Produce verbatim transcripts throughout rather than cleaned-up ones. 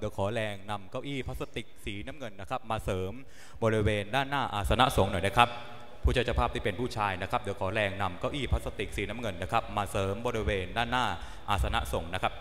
ดี๋ยวขอแรงนำเก้าอี้พลาสติกสีน้ำเงินนะครับมาเสริมบริเวณด้านหน้าอาสนะสงฆ์หน่อยนะครับผู้เจ้าภาพที่เป็นผู้ชายนะครับเดี๋ยวขอแรงนำเก้าอี้พลาสติกสีน้ำเงินนะครับมาเสริมบริเวณด้านหน้าอาสนะสงฆ์นะครับ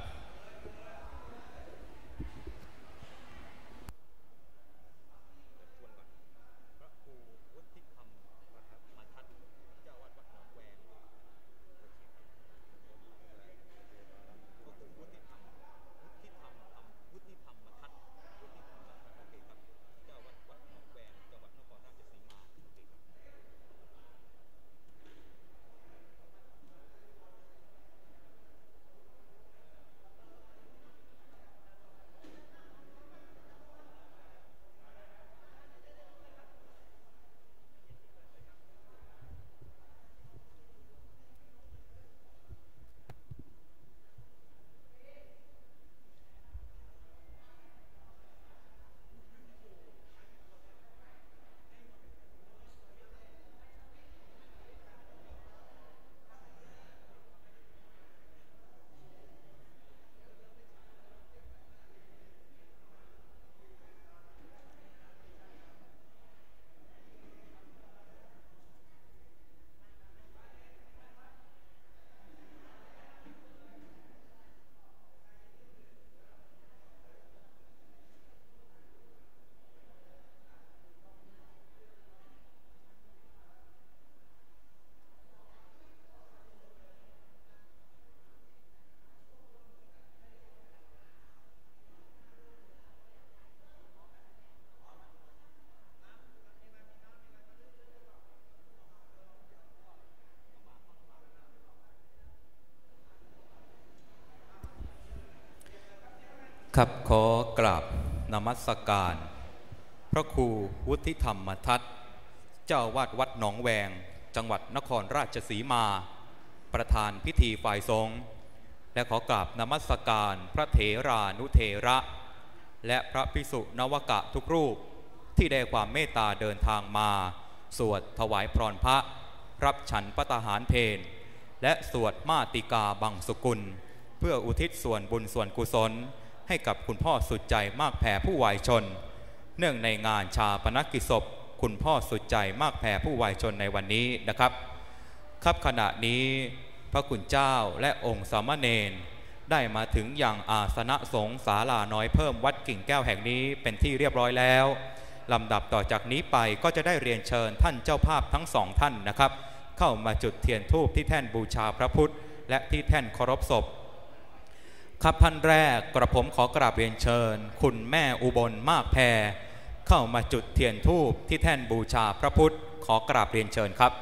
ครับขอกราบนมัสการพระครูวุฒิธรรมทัตเจ้าวาดวัดหนองแวงจังหวัดนครราชสีมาประธานพิธีฝ่ายสงฆ์และขอกราบนมัสการพระเถรานุเถระและพระภิกษุนวกะทุกรูปที่ได้ความเมตตาเดินทางมาสวดถวายพรพระรับฉันภัตตาหารเพลและสวดมาติกาบังสุกุลเพื่ออุทิศส่วนบุญส่วนกุศลให้กับคุณพ่อสุดใจมากแผ่ผู้วายชนเนื่องในงานชาปนกิจศพคุณพ่อสุดใจมากแผ่ผู้วายชนในวันนี้นะครับครับขณะนี้พระคุณเจ้าและองค์สามเณรได้มาถึงอย่างอาสนะสงฆ์ศาลาน้อยเพิ่มวัดกิ่งแก้วแห่งนี้เป็นที่เรียบร้อยแล้วลำดับต่อจากนี้ไปก็จะได้เรียนเชิญท่านเจ้าภาพทั้งสองท่านนะครับเข้ามาจุดเทียนธูปที่แท่นบูชาพระพุทธและที่แท่นเคารพศพครับท่านแรกกระผมขอกราบเรียนเชิญคุณแม่อุบลมากแพรเข้ามาจุดเทียนธูปที่แท่นบูชาพระพุทธขอกราบเรียนเชิญครับ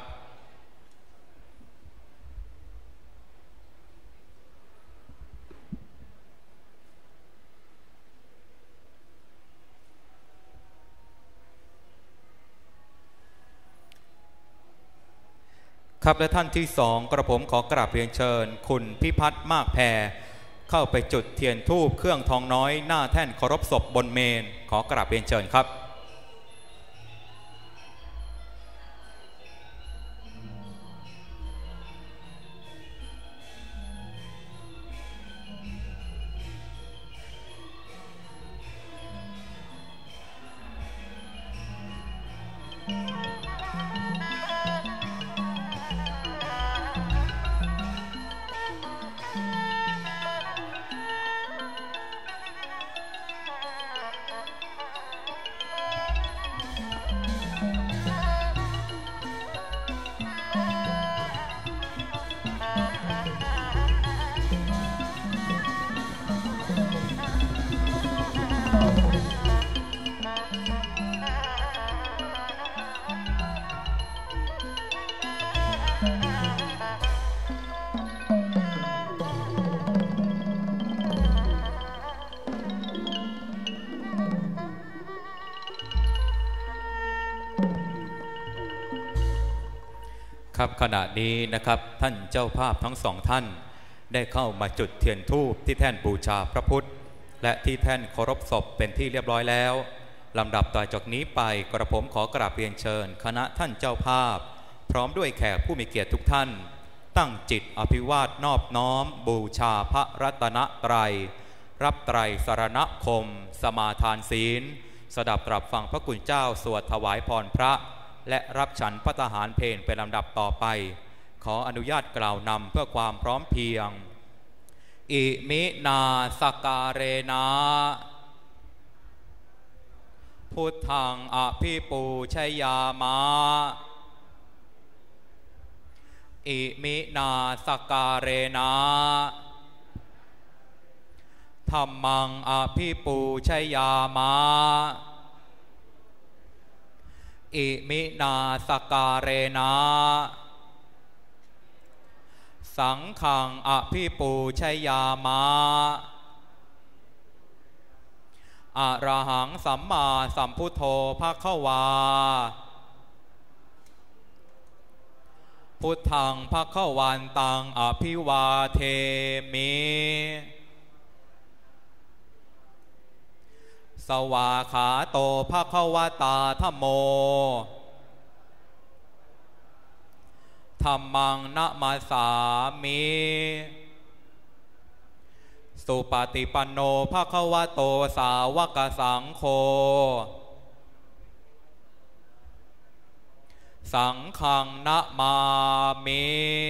ครับและท่านที่สองกระผมขอกราบเรียนเชิญคุณพิพัฒน์มากแพรเข้าไปจุดเทียนธูปเครื่องทองน้อยหน้าแท่นเคารพศพบนเมนขอกราบเรียนเชิญครับครับขณะนี้นะครับท่านเจ้าภาพทั้งสองท่านได้เข้ามาจุดเทียนธูปที่แท่นบูชาพระพุทธและที่แท่นเคารพศพเป็นที่เรียบร้อยแล้วลำดับต่อจากนี้ไปกระผมขอกราบเรียนเชิญคณะท่านเจ้าภาพพร้อมด้วยแขกผู้มีเกียรติทุกท่านตั้งจิตอภิวาทนอบน้อมบูชาพระรัตนตรัยรับไตรสรณคมสมาทานศีลสดับตรับฟังพระคุณเจ้าสวดถวายพรพระและรับฉันภัตตาหารเพลเป็นลำดับต่อไปขออนุญาตกล่าวนำเพื่อความพร้อมเพรียงอิมินาสการเรนะพุทธังอภิปูชยามะอิมินาสการเรนะธัมมังอภิปูชยามะอิมินาสการเรนะสังฆังอภิปูชยามะอะระหังสัมมาสัมพุทโธภควาพุทธังภควันตังอภิวาเทมิสวาขาโตภควตาธัมโมธัมมังนะมาสามิสุปฏิปันโนภควโตสาวกสังโฆสังฆังนะมามิ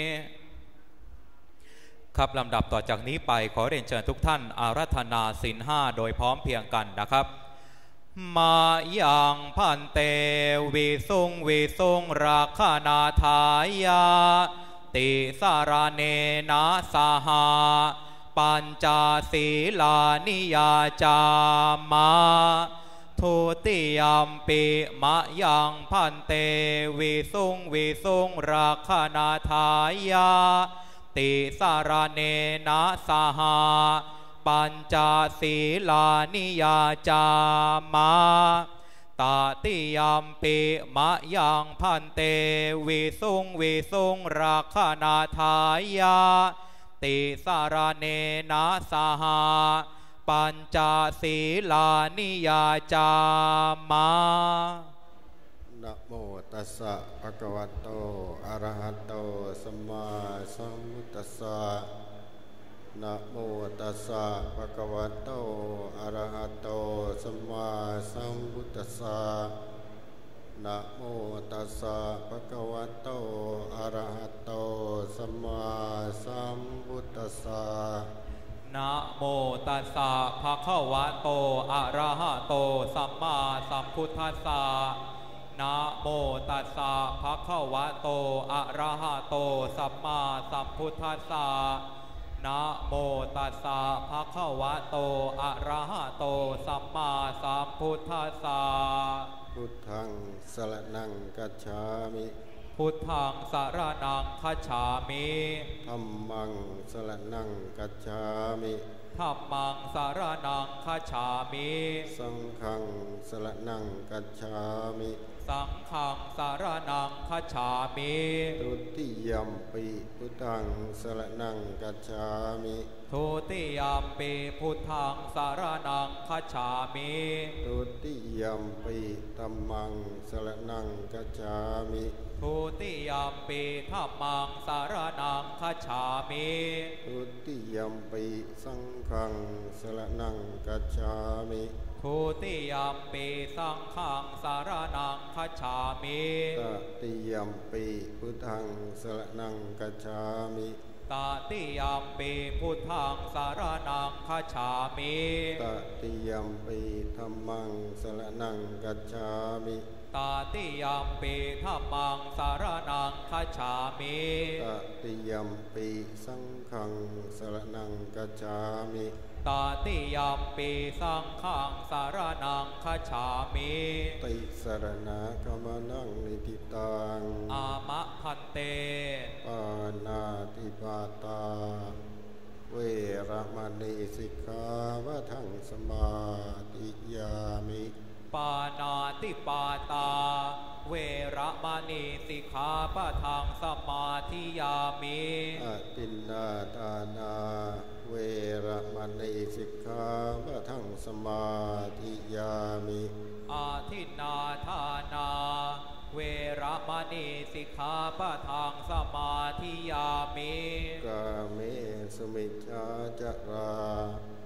ครับลำดับต่อจากนี้ไปขอเรียนเชิญทุกท่านอาราธนาศีลห้าโดยพร้อมเพรียงกันนะครับมายังพันเตวิสุงวิสุงราคานาทายาติสารเนนะสหาปัญจศีลานิยาจามาทุติยมปิมะยังพันเตวิสุงวิสุงราคานาทายาติสารเนนะสหาปัญจศีลานิยาจามาตติยมปิมะยังพันเตวิสุงวิสุงราคานาทายาติสารเนนะสหาปัญจศีลานิยาจามานะโมตัสสะภะคะวะโตอะระหะโตสัมมาสัมพุทธัสสะนะโมตัสสะภะคะวะโตอะระหะโตสัมมาสัมพุทธัสสะนะโมตัสสะภะคะวะโตอะระหะโตสัมมาสัมพุทธัสสะนะโมตัสสะภะคะวะโตอะระหะโตสัมมาสัมพุทธัสสะนะโมตัสสะภะคะวะโตอะระหะโตสัมมาสัมพุทธัสสะนะโมตัสสะภะคะวะโตอะระหะโตสัมมาสัมพุทธัสสะพุทธังสรณังคัจฉามิพุทธังสรณังคัจฉามิธัมมังสรณังคัจฉามิธัมมังสรณังคัจฉามิสังฆังสรณังคัจฉามิสังฆังสรณังคัจฉามิทุติยมปิพุทธังสรณังคัจฉามิทุติยมปิพุทธังสรณังคัจฉามิทุติยมปิธัมมังสรณังคัจฉามิทุติยมปิธัมมังสรณังคัจฉามิทุติยมปิสังฆังสรณังคัจฉามิทุติยมปิสังฆังสรณังคัจฉามิตติยมปิพุทธังสรณังคัจฉามิตติยมปิพุทธังสรณังคัจฉามิตติยมปิธัมมังสรณังคัจฉามิตติยมปิธัมมังสรณังคัจฉามิตติยมปิสังฆังสรณังคัจฉามิตติยมปิสังฆังสรณังคัจฉามิติสรณะกัมนังนิทิตังอามะพันเตปานาติปาตาเวรมณีสิกขาวะทังสมาธิยามิปานาติปาตาเวรมณีสิกขาปะทังสมาธิยามิอตินนาทานาเวรมณีสิกขาปะทังสมาธิยามิอาทินนาทานาเวรมณีสิกขาปะทังสมาธิยามิกาเมสุมิจฉาจารา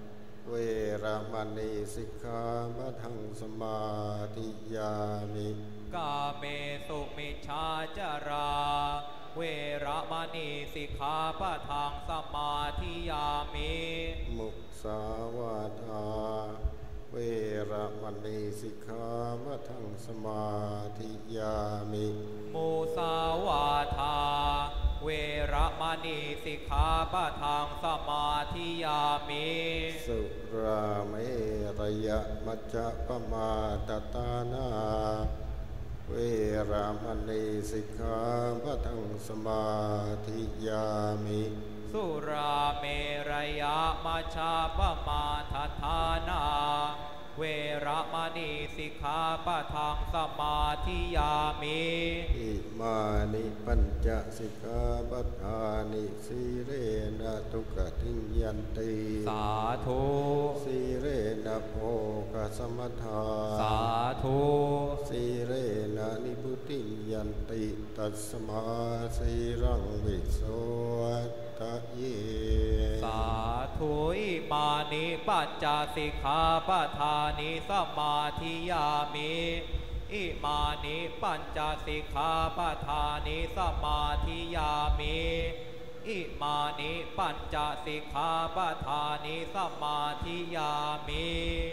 เวระมณีสิกขาปะทังสมาธิยามิกาเมสุมิชฌาจาราเวระมณีสิกขาปะทังสมาธิยามิมุสาวาทาเวระมณีสิกขาปะทังสมาธิยามิมุสาวาทาเวระมณีสิกขาปะทังสมาธิยามิสุราเมรยะมัจจปมาตตานาเวระมณีสิกขาปะทังสมาธิยามิสุราเมรยะมัจจปมาทฐานาเวระมณีสิกขาปะทังสมาธิยามิอิมานิปัญจสิกขาปทานิสีเรนะทุกขติยันติสาธุสีเรนะโภคสัมปทาสาธุสีเรนะนิพุติยันติตัสมาสีรังวิโสทะเยสาธุอิมานิปัญจสิกขาปทานิสมาธิยามิอิมานิปัญจสิกขาปทานิสมาธิยามิอิมานิปัญจสิกขาปทานิสมาธิยามิ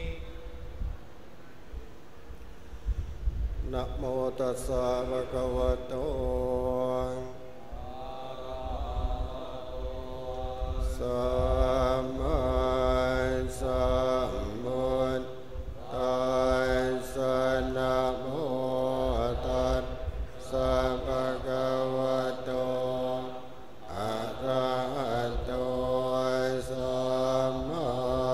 นะโมตัสสะภะคะวะโตสัมมาสัมพุทธัสสะนะโมตัสสะภะคะวะโตอะระหะโตสัมมา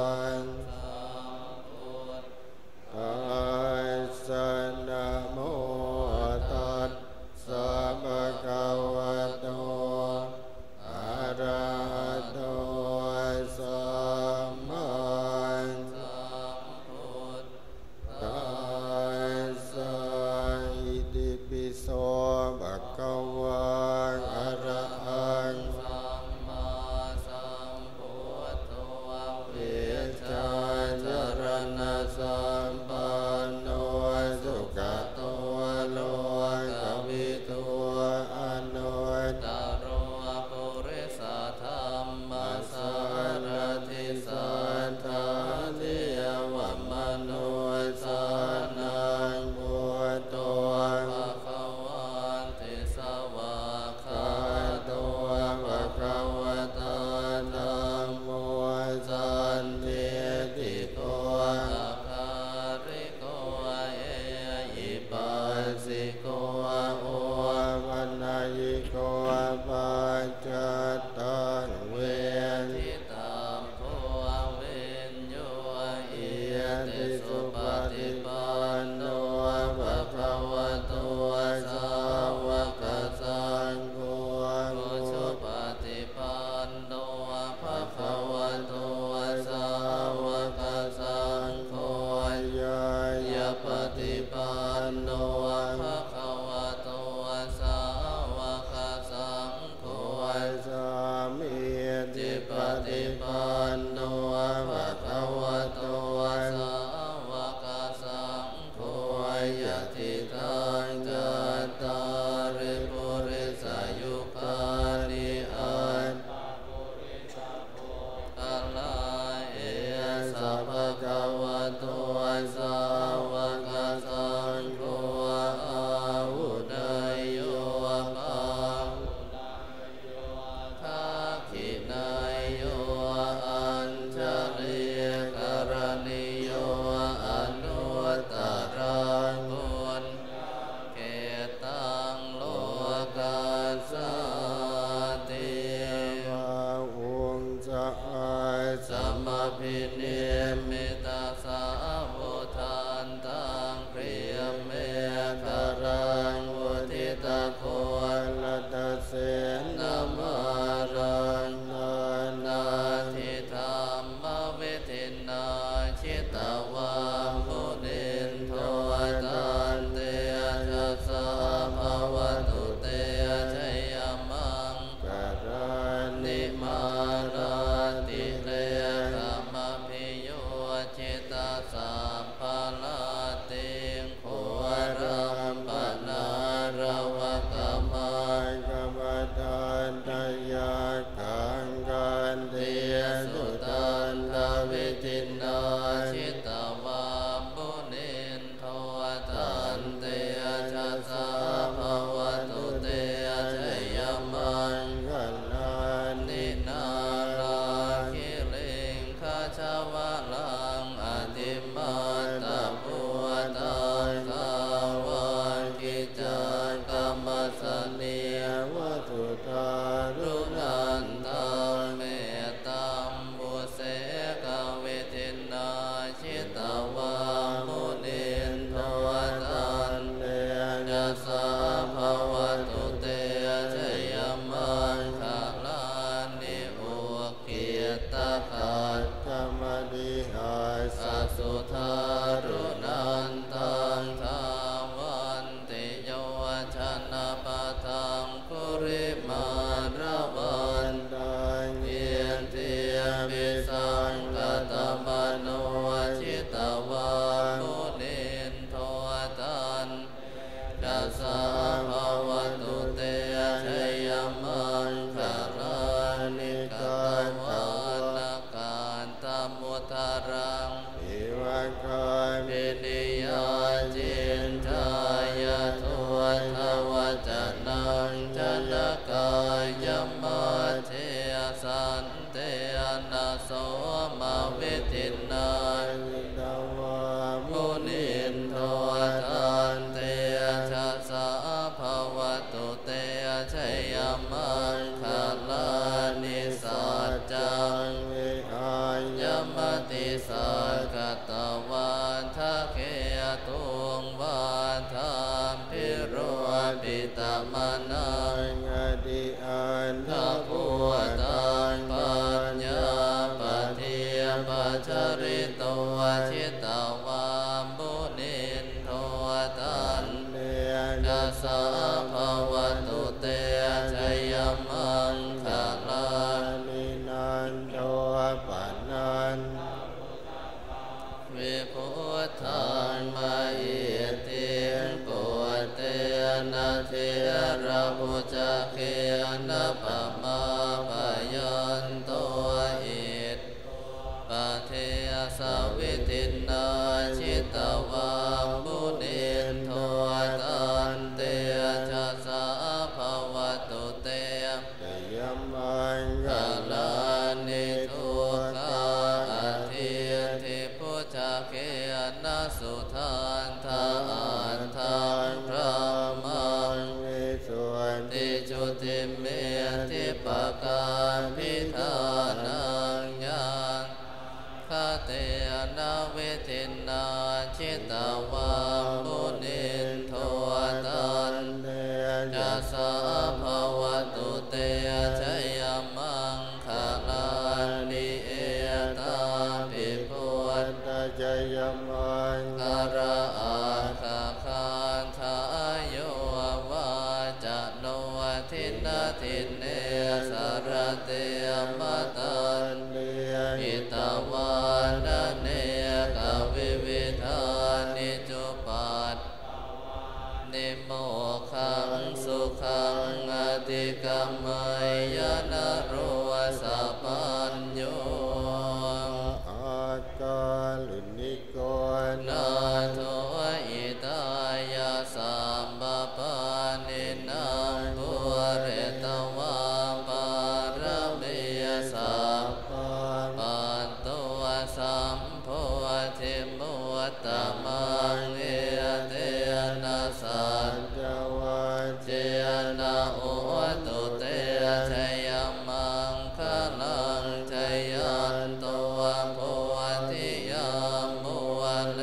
สัมพุทธัสสะนะโมตัสสะภะคะวะโตอะระหะโตสัมมาสัมพุทธัสสะอิติปิโสภะคะวะอะระหังสัมมาสัมพุทโธเวชชาจรณะสัมปันโนสุขโตโลกวิทูอนุตตโรปุริสธรรมสารทิสัทธานิยวมนุสานังพุทโธภะคะวันติสวากขาโตภะคะวะตาธัมโมสันติติโกสัพพะริโกเอหิปัสสิโกโอวันนายิโกปัจจตังเวทิตามโพเวนโยอิยติสุปฏิปันโนภะคะวะโตสาวกสังโฆสุปฏิปันโนภะคะวะโตสาวกสังโฆยายาปฏิปันโนภะคะวะโตสาวกสังโฆสามีจิปฏิปันโนภะคะวะโตสาวกสังโฆยะติตังจัตตาริปุริสายุคานิอันกัลลาเอสัพพะคะวะโตสาวกสังโฆอาหุนายโยปังทักขินายโยอัญชลิกรณิโยอนุตตรังบุญเกตังโลกัสสติภาวุงจะอาสัมมพิเนมิตาสาวุธามัตตะพุทธังภาวันกิจจังกัมมัสสเนียวัตถุตารุนันตังเมตตัมบุเสกเวทินาชิตวามุนินทวัตันเตยัสสะภวตุเตชยมังคลานิโอเกียตคัจจมดิหาสัสสุทารุนันตังทาวันติโยชนะปะทังคุริมาระวันตังเยียนเทียมิสังกตมโนชิตวามุนินทวตันยัสสะภวตุเตชยมังคลานิกตวานการตมุตรังอิวะกายปินิยาจินทายะทุวัฏวัจนังชนะกายมัจเทสันเตนะโสมาวิตินาตวามุนินทวตันเตชัสสะภวตุเตชยมังคลานิสัจจังวิหายมติสักกตวันทะเกตุงวันธรรมพิโรปิตมนังอดิอันทะพุตังปัญญาปเทียปัจจริโตชิตวามุนินทวตันเตยัสสะภวตุเตชยมังคลานินันโตปันนันวิพุทธังมาอิติปุตเตนะเทระพุจเกนะปะมาปะยันโตอิตปะเทสวิตินาชิตวามุนินทวตันเตชัสสะภวตุเตชยมังคลานิทุกขาอธิทิพุจเกนะสุทันทานทังพระมังวิสุทธิจุติเมธิปการพิธานังยังคเตนะเวทินาชิตวามุนินทวตันเตยัสสะภวตุเตชยมังคลานิเอตาภิพุทธชยมังคระอาคาคันทายโยวาจะโนทินาทิเนสารเตมตันเดหิตวานเนกวิวิธานิจุปัตนิโมขังสุขังอธิกัมมัยยนะโรสัพพัญโยอาคาลินิโกนาโทอิตายาสัมปปานินังภูเรตวาปารมีสัพปันโตสัมโพธิมุตตมังเอเตนะสัจจวัจเจนะโอตุเตชยมังคลังชยันโตโพธิยามุเล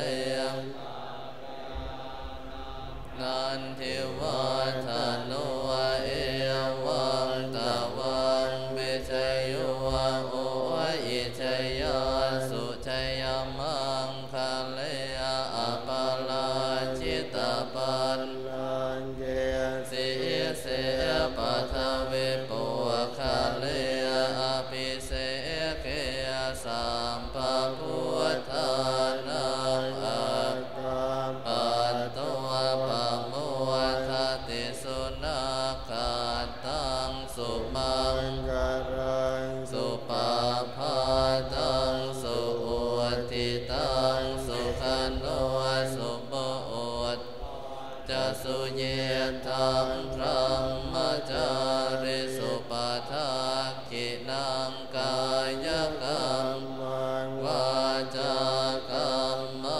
นันทิวัฒโนเอวังตะวังเมชโยโออิชยาสุชยมังคเลอปาลาชิตาปันลังเกสิเสปัทเวปุคาเลอภิเสเกสัมปะพุทธานังอาปัตโตปะโมทติสุนัขขัตตังสุมังครังสุปาภาตังสุอุทิตังสุขันโนสุโมตจะสุเยตังพระมจาริสุปาทากินังกายกรรมังวาจากรรมั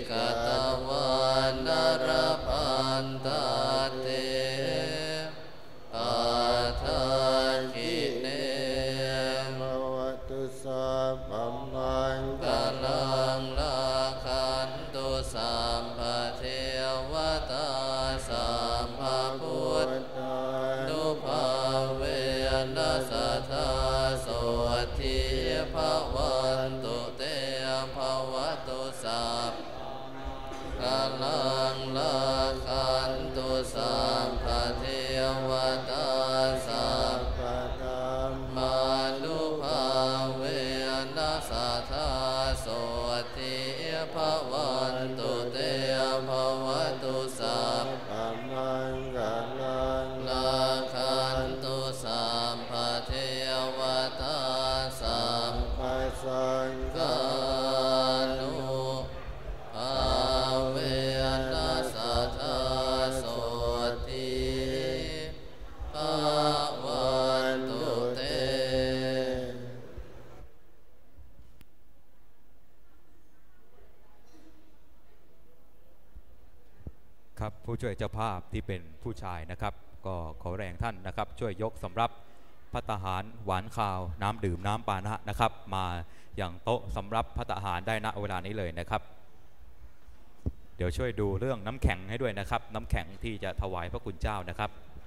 กตวันนรพันตเตปัฏฐาคิเนภวตุสัพพมังคกาลังลาคันตุสัมปะเทวตาสัมภพุทธานุภาเวนัสสัทธาโสทิภวันตุเตภวตุสัพกาลังลาคันตุสัมปะเทวตาสัพพธรรมานุภาเวนัสสัทธาโสทิภวันตุเตภวตุสัพธัมมังกาลังลาคันตุสัมปะเทวตาสัมปัสสังกานุภาเวนัสสัทธาโสทิภวันตุเตครับผู้ช่วยเจ้าภาพที่เป็นผู้ชายนะครับก็ขอแรงท่านนะครับช่วยยกสำรับภัตตาหารหวานข้าวน้ำดื่มน้ำปานะนะครับมาอย่างโต๊ะสำรับภัตตาหารได้ณเวลานี้เลยนะครับ เดี๋ยวช่วยดูเรื่องน้ำแข็งให้ด้วยนะครับน้ำแข็งที่จะถวายพระคุณเจ้านะครับ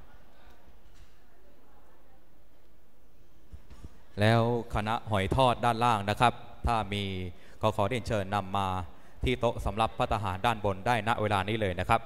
แล้วคณะหอยทอดด้านล่างนะครับถ้ามีก็ขอเรียนเชิญนำมาที่โต๊ะสำรับภัตตาหารด้านบนได้ณเวลานี้เลยนะครับ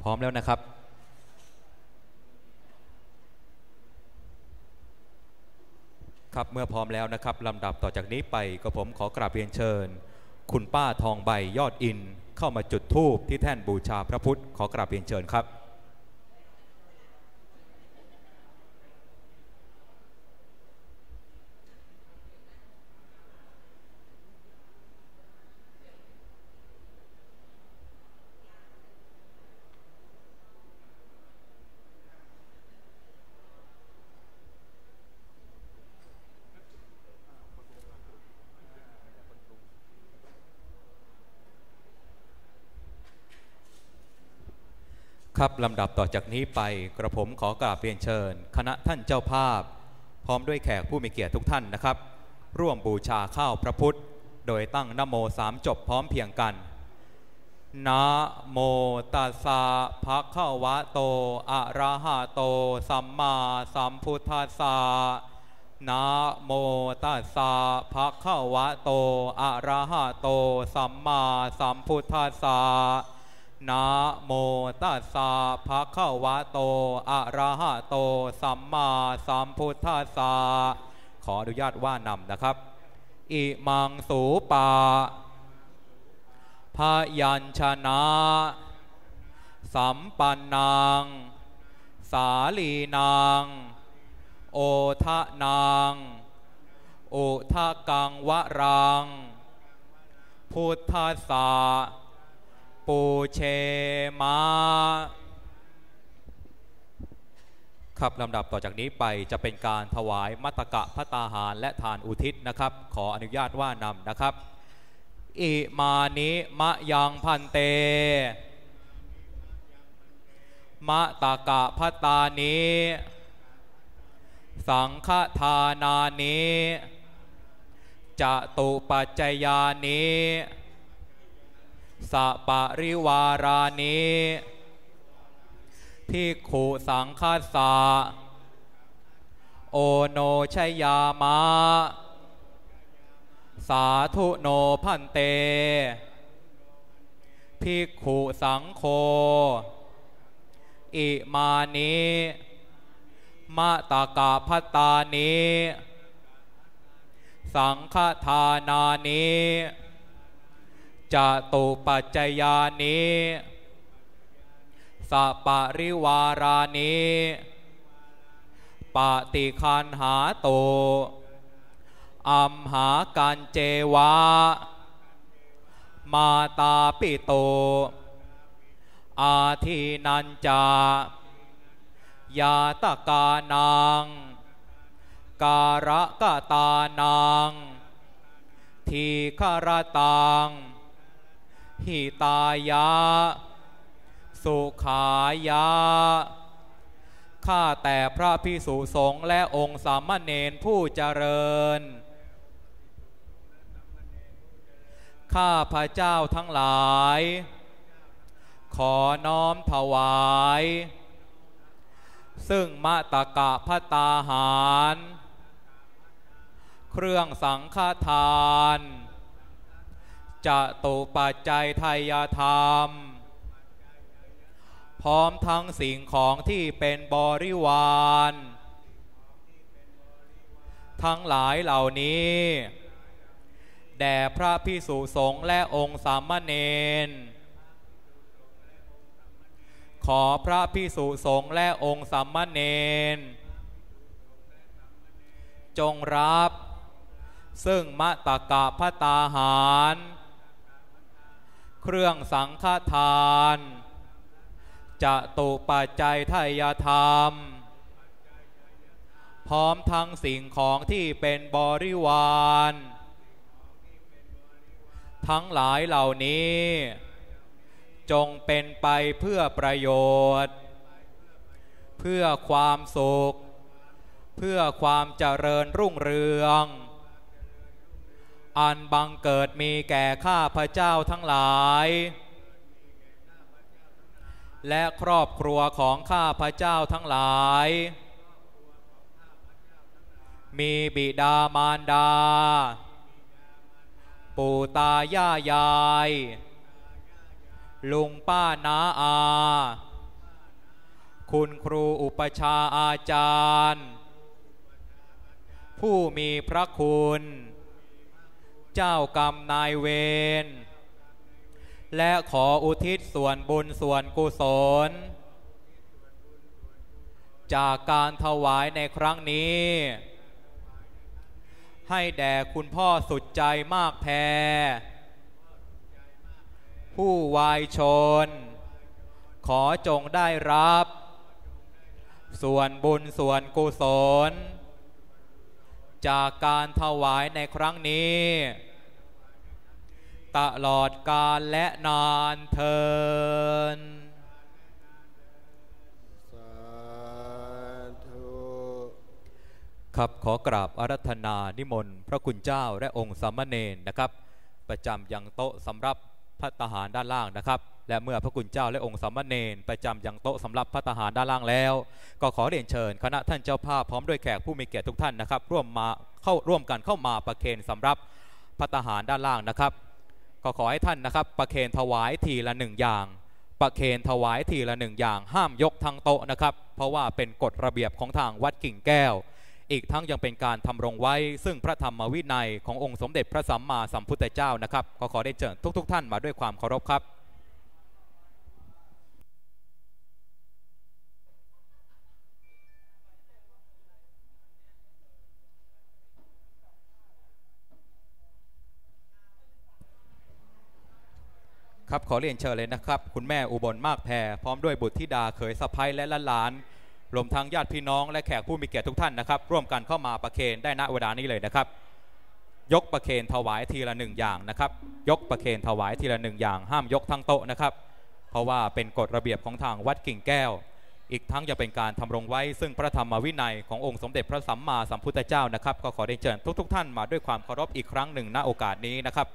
พร้อมแล้วนะครับครับเมื่อพร้อมแล้วนะครับลำดับต่อจากนี้ไปก็ผมขอกราบเรียนเชิญคุณป้าทองใบยอดอินเข้ามาจุดธูปที่แท่นบูชาพระพุทธขอกราบเรียนเชิญครับครับลำดับต่อจากนี้ไปกระผมขอกราบเรียนเชิญคณะท่านเจ้าภาพพร้อมด้วยแขกผู้มีเกียรติทุกท่านนะครับร่วมบูชาข้าวพระพุทธโดยตั้งนะโมสามจบพร้อมเพียงกันนะโมตัสสะภะคะวะโตอะระหะโตสัมมาสัมพุทธัสสะนะโมตัสสะภะคะวะโตอะระหะโตสัมมาสัมพุทธัสสะนะโมตัสสะภะคะวะโตอะระหะโตสัมมาสัมพุทธัสสะขออนุญาตว่านำนะครับอิมังสูปาพยัญชนะสัมปันนังสาลีนังโอทะนังอุทะกังวรังพุทธัสสะปูเชมาครับลำดับต่อจากนี้ไปจะเป็นการถวายมัตตกะภัตตาหารและทานอุทิศนะครับขออนุญาตว่านำนะครับอิมานิมะยังพันเตมะตากะภัตตานิสังฆทานานิจตุปัจจยานิสัปริวารานิภิกขุสังฆัสสะโอโนชยามะสาธุโนพันเตภิกขุสังโฆอิมานิมะตากะภัตตานิสังฆทานานิจตุปัจจยานิสัปริวารานิปฏิคันหาโตอัมหากันเจวะมาตาปิโตอาทินันจายาตกานังการะกะตานังทีฆรตังหิตายะสุขายะข้าแต่พระภิกษุสงฆ์และองค์สามเณรผู้เจริญข้าพระเจ้าทั้งหลายขอน้อมถวายซึ่งมะตกะภัตตาหารเครื่องสังฆทานจตุปัจจัยไทยธรรมพร้อมทั้งสิ่งของที่เป็นบริวารทั้งหลายเหล่านี้แด่พระภิกษุสงฆ์และองค์สามเณรขอพระภิกษุสงฆ์และองค์สามเณรจงรับซึ่งมะตกะภัตตาหารเครื่องสังฆทานจตุปัจจัยไทยธรรมพร้อมทั้งสิ่งของที่เป็นบริวารทั้งหลายเหล่านี้จงเป็นไปเพื่อประโยชน์เพื่อความสุขเพื่อความเจริญรุ่งเรืองอันบังเกิดมีแก่ข้าพเจ้าทั้งหลายและครอบครัวของข้าพเจ้าทั้งหลายมีบิดามารดาปู่ตายายายลุงป้าน้าอาคุณครูอุปชาอาจารย์ผู้มีพระคุณเจ้ากรรมนายเวรและขออุทิศส่วนบุญส่วนกุศลจากการถวายในครั้งนี้ให้แด่คุณพ่อสุดใจมากแพรผู้วายชนขอจงได้รับส่วนบุญส่วนกุศลจากการถวายในครั้งนี้ตลอดกาลและนานเทอญสาธุครับขอกราบอาราธนานิมนต์พระคุณเจ้าและองค์สามเณรนะครับประจำยังโต๊ะสำหรับพระทหารด้านล่างนะครับและเมื่อพระคุณเจ้าและองค์สามเณรประจำยังโต๊ะสำหรับพระทหารด้านล่างแล้วก็ขอเรียนเชิญคณะท่านเจ้าภาพพร้อมด้วยแขกผู้มีเกียรติทุกท่านนะครับร่วมมาเข้าร่วมกันเข้ามาประเคนสำหรับพระทหารด้านล่างนะครับก็ขอให้ท่านนะครับประเคนถวายทีละหนึ่งอย่างประเคนถวายทีละหนึ่งอย่างห้ามยกทั้งโต๊ะนะครับเพราะว่าเป็นกฎระเบียบของทางวัดกิ่งแก้วอีกทั้งยังเป็นการทำรงไว้ซึ่งพระธรรมวินัยขององค์สมเด็จพระสัมมาสัมพุทธเจ้านะครับก็ขอได้เชิญทุกๆท่านมาด้วยความเคารพครับครับขอเรียนเชิญเลยนะครับคุณแม่อุบลมากแพรพร้อมด้วยบุตรธิดาเขยสะใภ้และหลานรวมทั้งญาติพี่น้องและแขกผู้มีเกียรติทุกท่านนะครับร่วมกันเข้ามาประเคนได้ณเวลานี้เลยนะครับยกประเคนถวายทีละหนึ่งอย่างนะครับยกประเคนถวายทีละหนึ่งอย่างห้ามยกทั้งโต๊ะนะครับเพราะว่าเป็นกฎระเบียบของทางวัดกิ่งแก้วอีกทั้งจะเป็นการทำรงไว้ซึ่งพระธรรมวินัยขององค์สมเด็จพระสัมมาสัมพุทธเจ้านะครับก็ขอได้เชิญทุกๆท่านมาด้วยความเคารพอีกครั้งหนึ่งณโอกาสนี้นะครับ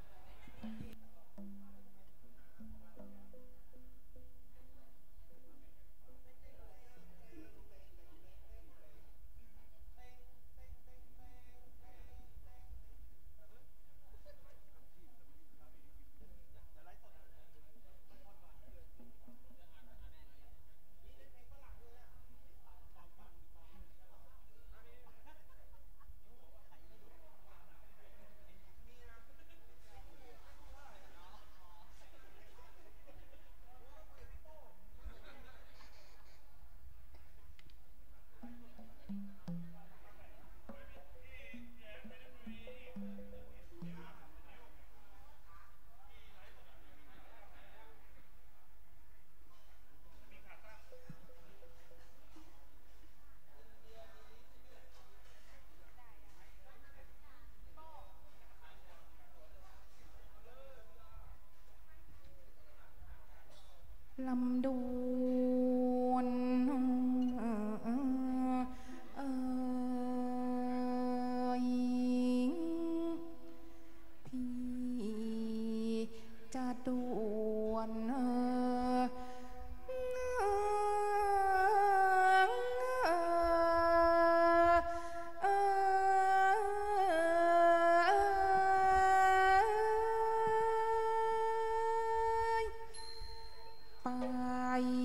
ลำดวนเอ่ยพี่จะดวนไป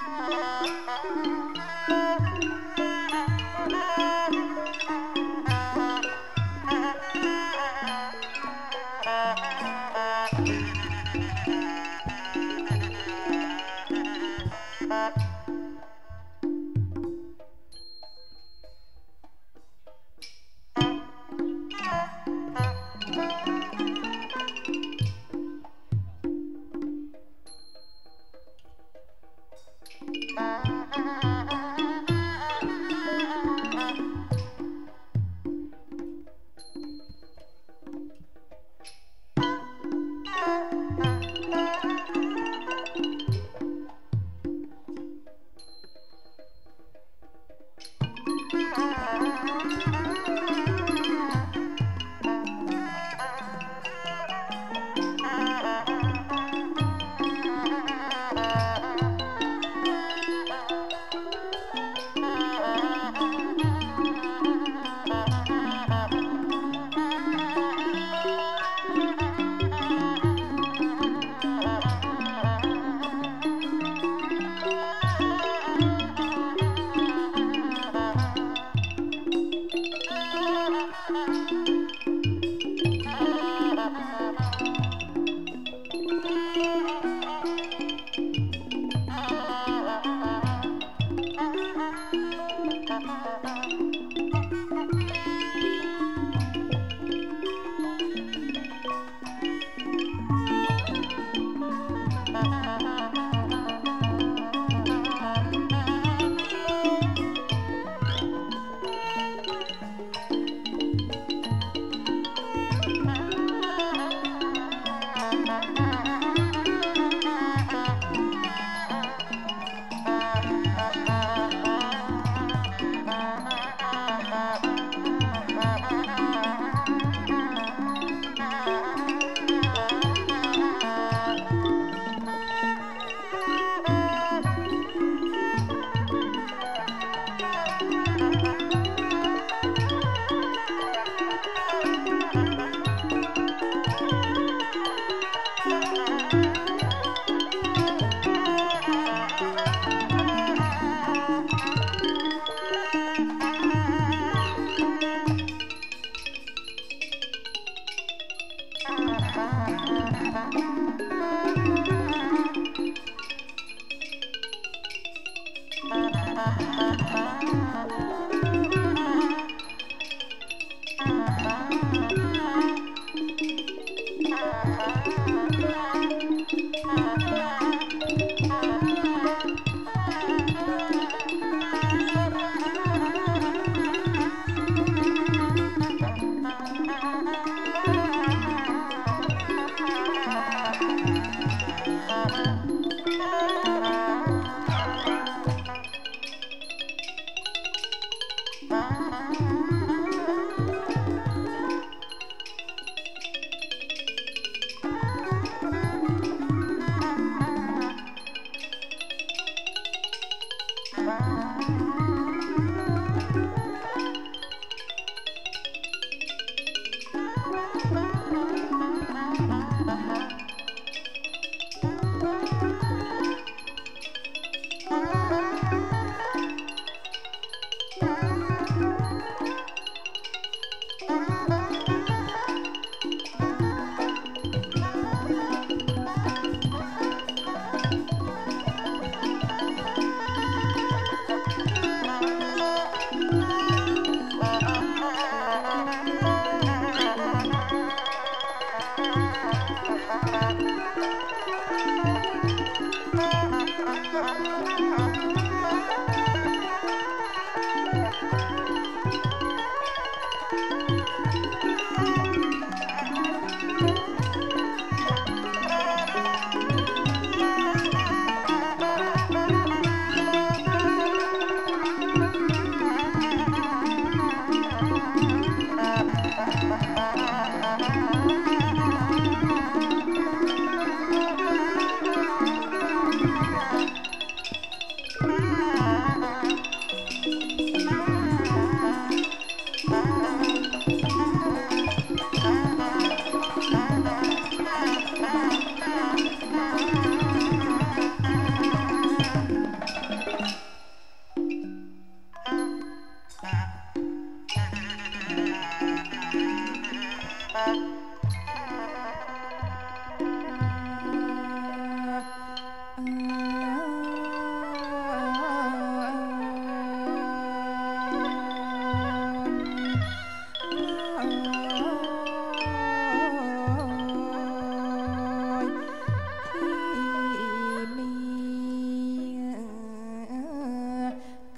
Thank you.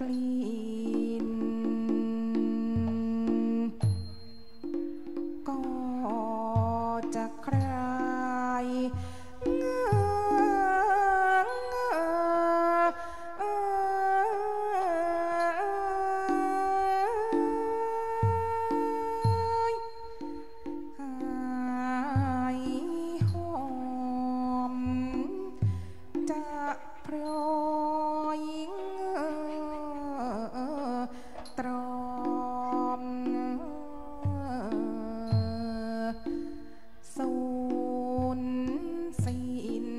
ลิ่นก็จะคลายเงือกหายหอมจะพรอยตรอมสูญสิ้น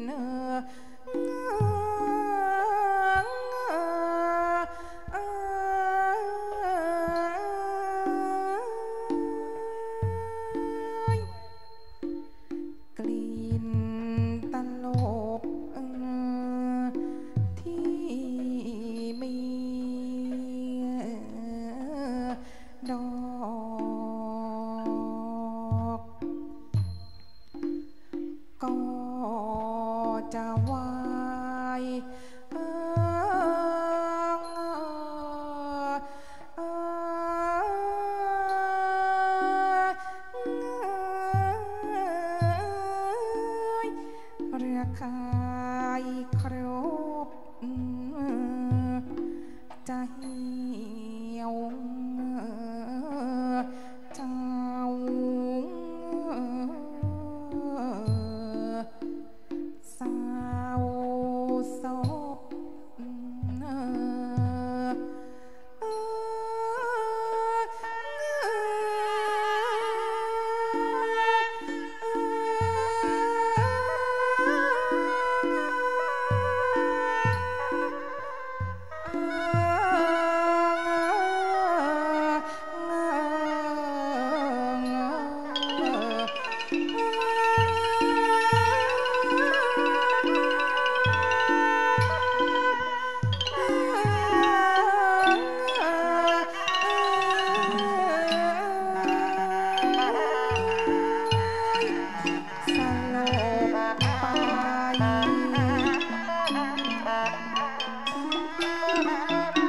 กลิ่นตลบที่มีดอกก็จะวายเอ่ยระคายครบจะเหี่ยวเจ้าสาวศพสลบไป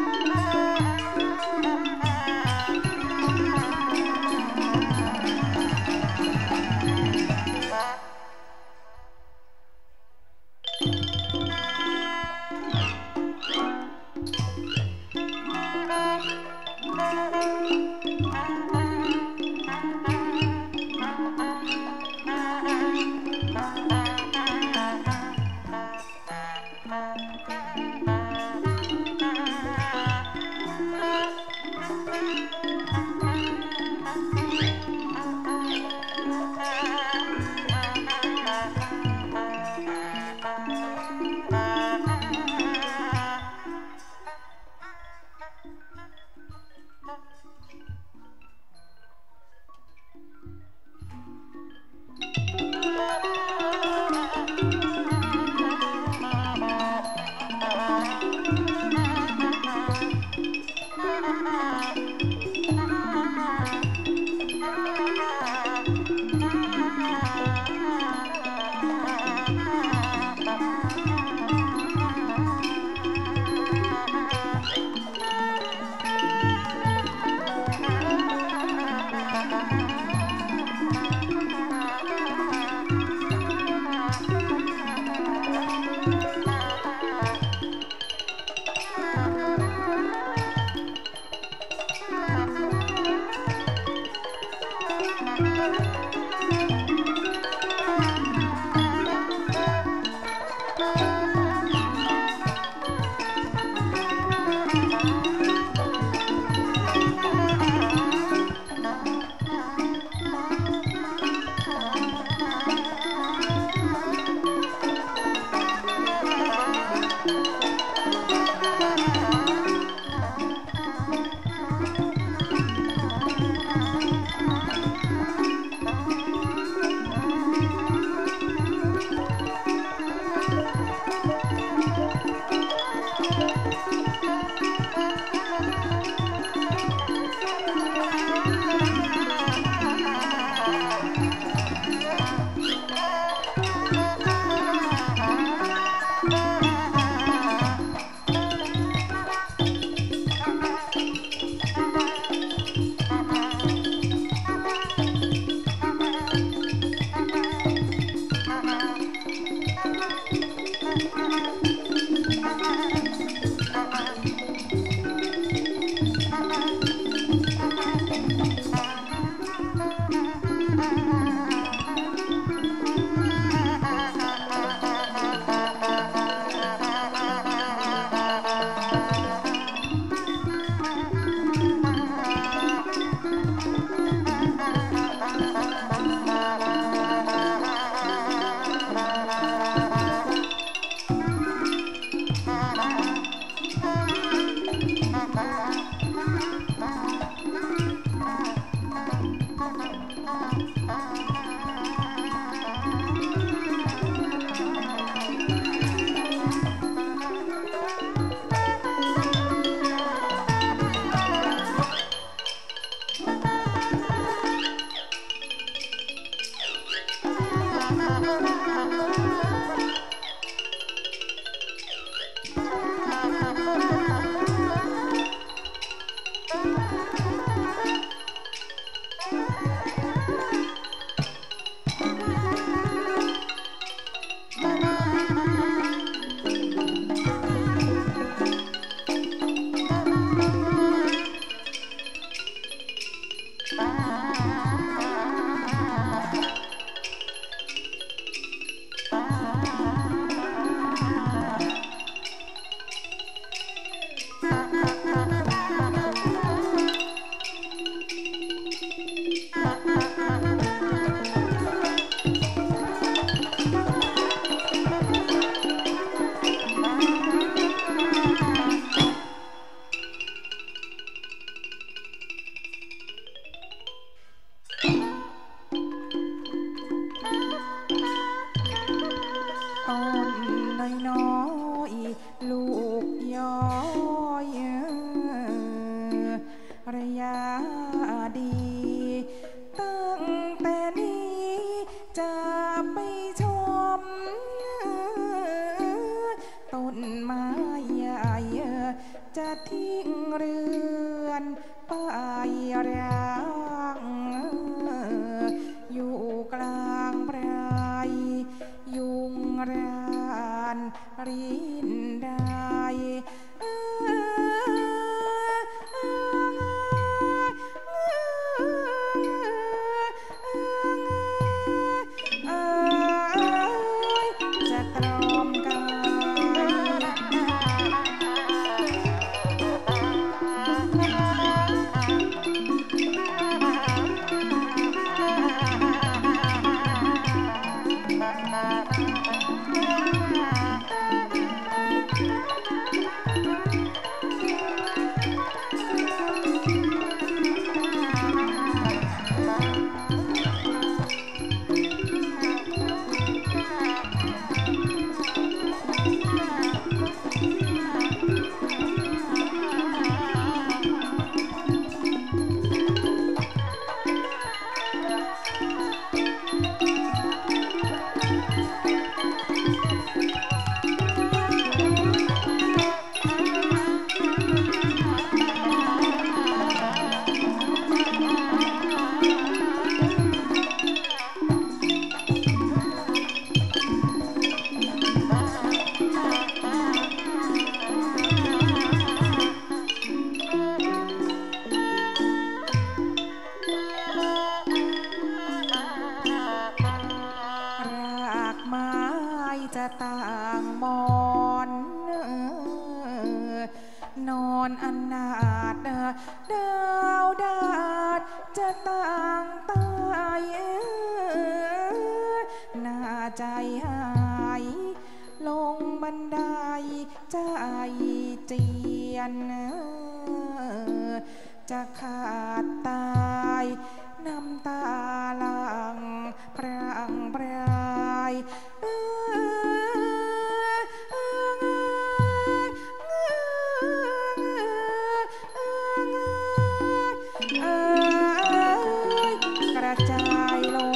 จะขาดตายน้ำตาหลั่งพรางพรายกระจายลง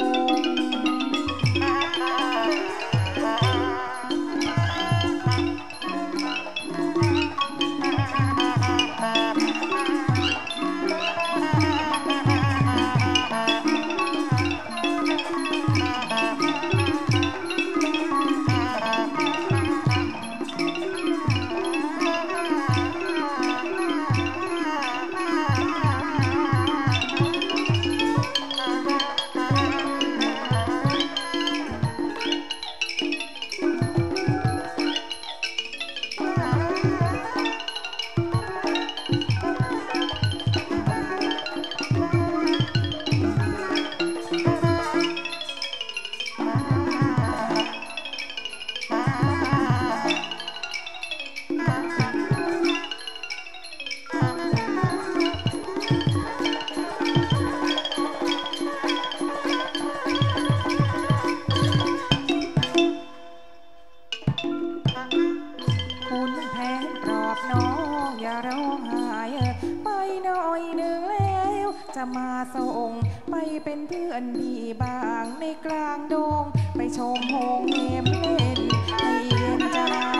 ร้องไห้ไปหน่อยหนึ่งแล้วจะมาส่งไปเป็นเพื่อนพี่บางในกลางดงไปชมโฮงเฮมเล่นให้เย็นใจ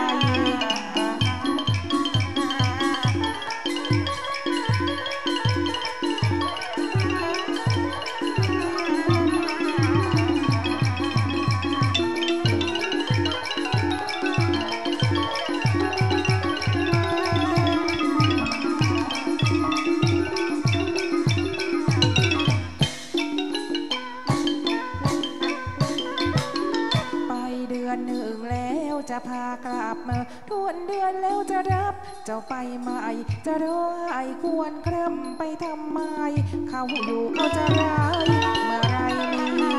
จะพากลับมาทวนเดือนแล้วจะรับเจ้าไปใหม่จะร้องไห้ควรคร่ำไปทำไมเขาอยู่เขาจะร้ายเมื่อไรนี้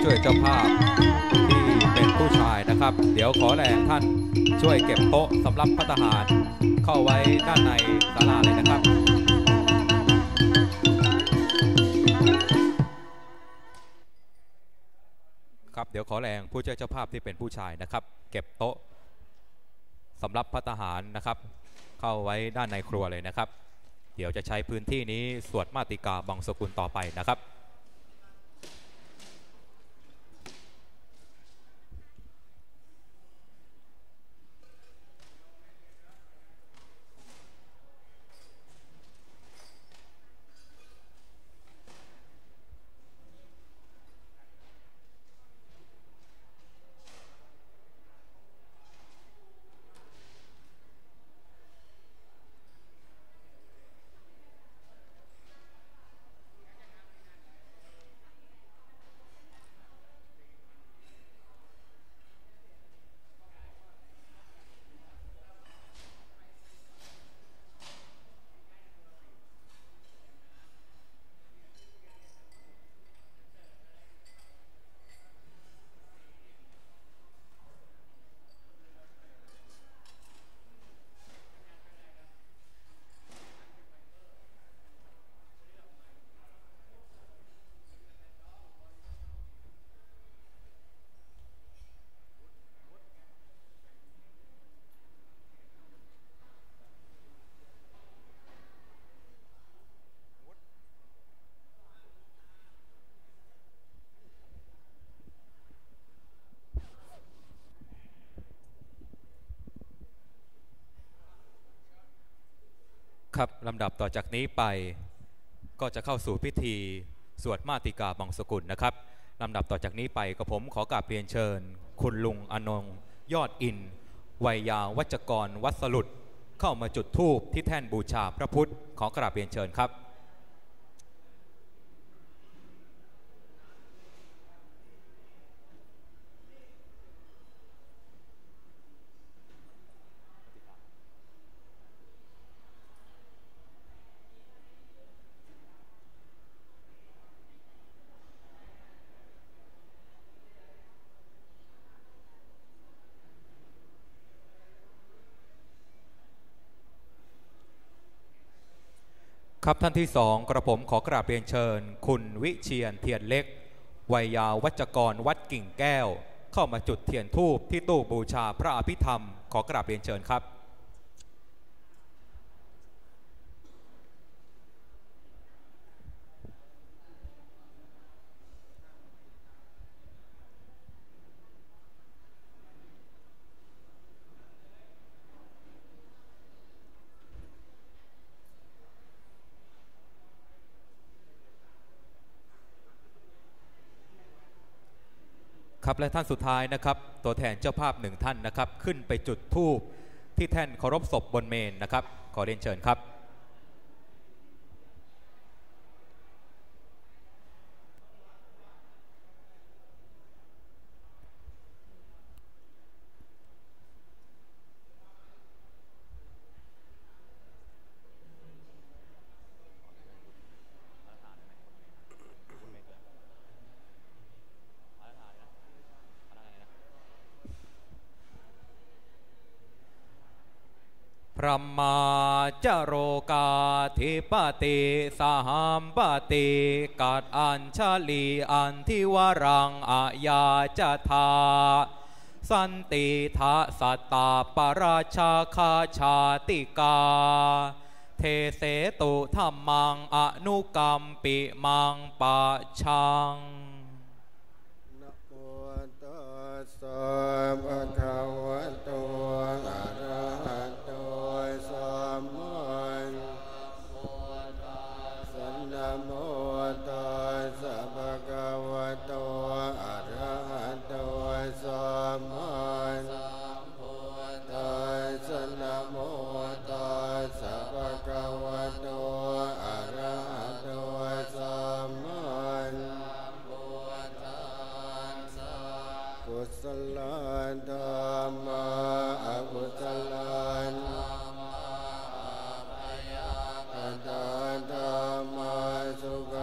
ช่วยเจ้าภาพที่เป็นผู้ชายนะครับเดี๋ยวขอแรงท่านช่วยเก็บโต๊ะสำหรับพระทหารเข้าไว้ด้านในศาลาเลยนะครับครับเดี๋ยวขอแรงผู้ช่วยเจ้าภาพที่เป็นผู้ชายนะครับเก็บโต๊ะสำหรับพระทหารนะครับเข้าไว้ด้านในครัวเลยนะครับเดี๋ยวจะใช้พื้นที่นี้สวดมาติกาบังสกุลต่อไปนะครับครับลำดับต่อจากนี้ไปก็จะเข้าสู่พิธีสวดมาติกาบังสกุลนะครับลำดับต่อจากนี้ไปก็ผมขอกราบเรียนเชิญคุณลุงอนงยอดอินวัยยาวัจกรวัดสลุดเข้ามาจุดธูปที่แท่นบูชาพระพุทธขอกราบเรียนเชิญครับครับท่านที่สองกระผมขอกราบเรียนเชิญคุณวิเชียรเทียนเล็กวัยยาวัจกรวัดกิ่งแก้วเข้ามาจุดเทียนธูปที่ตู้บูชาพระอภิธรรมขอกราบเรียนเชิญครับครับและท่านสุดท้ายนะครับตัวแทนเจ้าภาพหนึ่งท่านนะครับขึ้นไปจุดธูปที่แท่นเคารพศพบนเมนนะครับขอเรียนเชิญครับพระมาจโรกาธิปติสหัมปติกัดอัญชลีอันทิวรังอายาจทาสันติทะสัตตาปราชาคาชาติกาเทเสตุธรรมังอนุกรรมปิมังปะชังนะโมตัสสะภะคะวะโตอะระหะโตสัมมานะโมตัสสะภะคะวะโตอะระหะโตสัมมาสัมพุทธัสสะนะโมตัสสะภะคะวะโตอะระหะโตสัมมาสัมพุทธัสสะกุศลธัมมาอกุศลธัมมาอัปปยากตาธัมมาสุข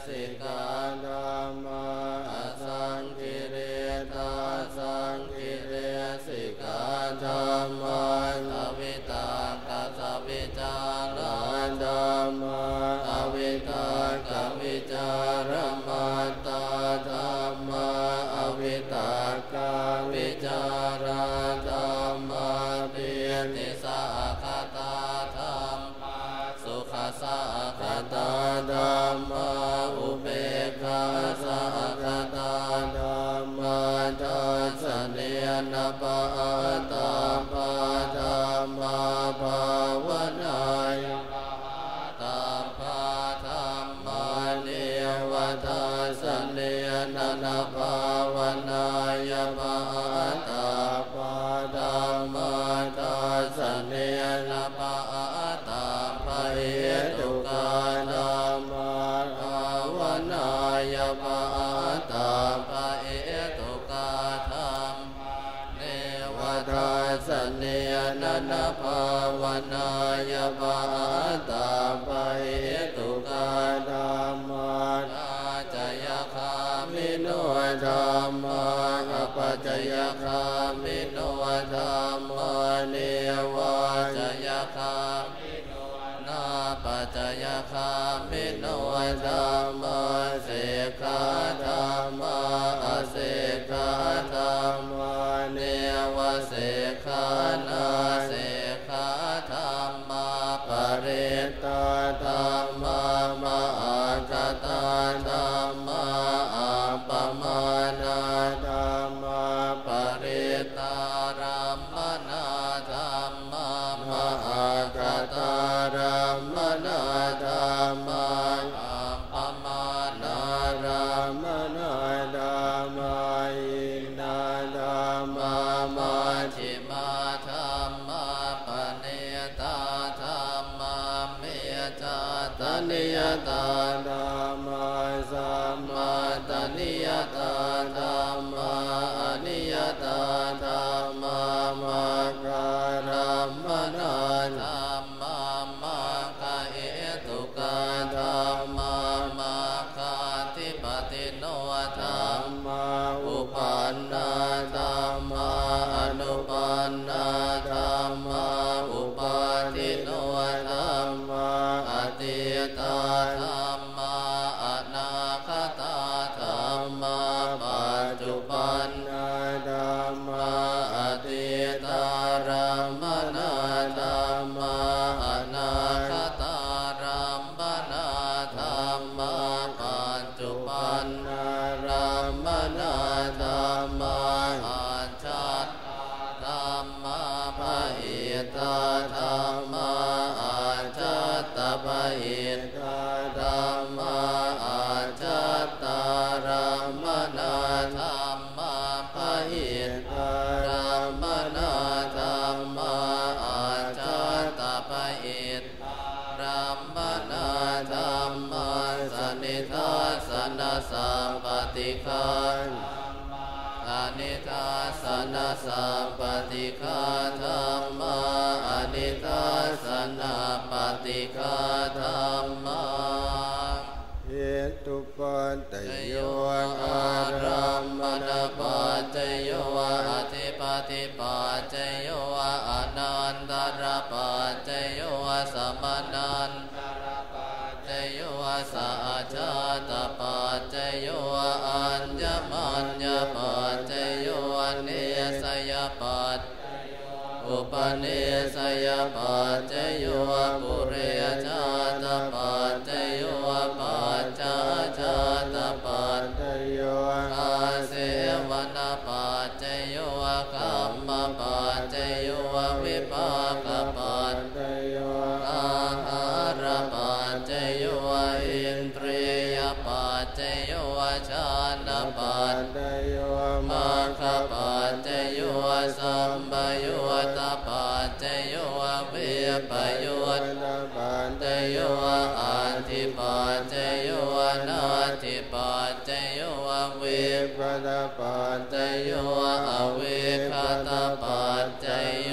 สิกขาธรรมาอสังกิริตาสังกิริสิกขาธรรมาอวิตากสัพวิจาราธรรมาอวิตากวิจารมัตตาธรรมาอวิตากวิจารธรรมาปิติสาคตาธรรมาสุขสาคตาธรรมาอุเบกขาสาคตาธรรมาทัสสะเนนะปะตาปะธรรมาภาวนาตาภาธรรมาเนวทัสสะเนนะนะภาวนายภาตาภาธรรมาทัสสะเนนะภาตาภาเหตุกาธรรมาภาวนายภาตาภาเหตุกาธรรมเนวทัสสะเนนะนะภาวนายภาตาภาเหตุกาธรรมานาจยคามิโนธรรมากัปปัจจยคามิโนธรรมาเนวะจยคามิโนนาปัจจยคามิโนธรรมาเสกขาธรรมาอเสกขาธรรมาเนวะเสกขานาเสกขาธรรมาปริตตาธรรมามหาคตาธรรมาอัปปมานาธรรมาปริตตารัมมนาธรรมามหาคตารัมมนาธรรมาอัปปมานารัมมนาธรรมาอินนาธรรมามาชิมาธรรมาปเนตาธรรมาเมจาตนิยตาธรรมาสัมมาตนิยตาธรรมาอนิยตาธรรมามาการัมมนาธรรมามาคาเหตุกาธรรมามาคาธิปติโนธรรมาอุปันนาธรรมาอนุปันนาธรรมาอุปาทิโนธรรมาอติตาธรรมาอนาคตาธรรมาปัจจุบันนาธรรมาอติตารัมมนาธรรมาอนาคตารัมมนาธรรมาปัจจุบันนารัมมนาธรรมาอาชาตธรรมาภะหิตาธรรมาอาชาตภะหิตาธรรมาอาชาตารัมมนาธรรมาภะหิตารัมมนาธรรมาอาชาตภะหิตรัมมนาธรรมาสนิทัสสนะสัมปติคันอนิทัสสนะสัมปติฆาธรรมาอนิทัสสนะปฏิฆาธรรมาเหตุปัจจโยอารัรัมมมมณณปัจจโยอธิปติปัจจโยอนันตรปัจจโยสมนันตรปัจจโยสัจจตปัจจโยอัญญมัญญปัจจโยเนสยปัจอุปเนสยปัจจโยปุเรชาตปัจจโยปัจจาชาตปัจจโยอาเสวนปัจจโยคัมมปัจจโยวิปากปัจจโยอาหารปัจจโยอินทรียปัจจโยชานปัจจโยมัคคปัจจโยสัมปยุตตปัจจโยวิปยุตตปัจจโยอันติปัจจโยนาทิปัจจโยวิปัสสปัจจโยอวิคตปัจจโย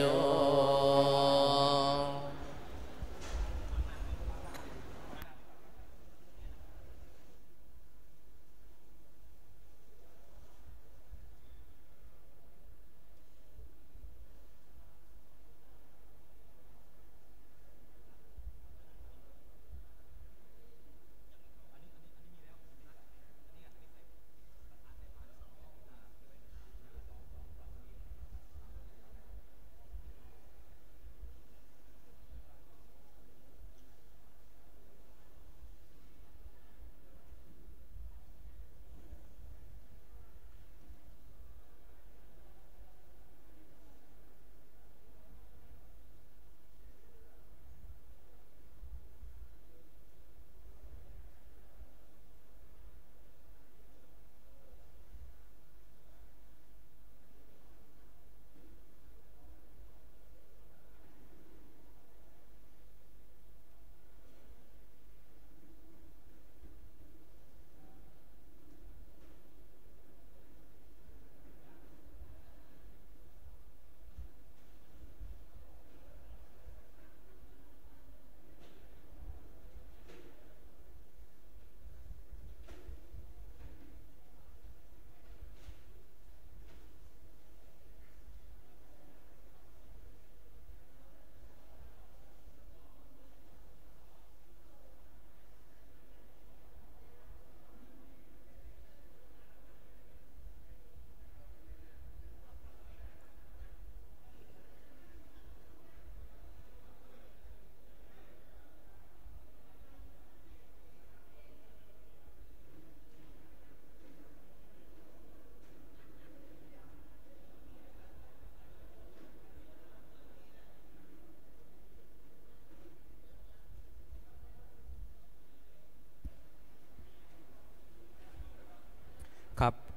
อ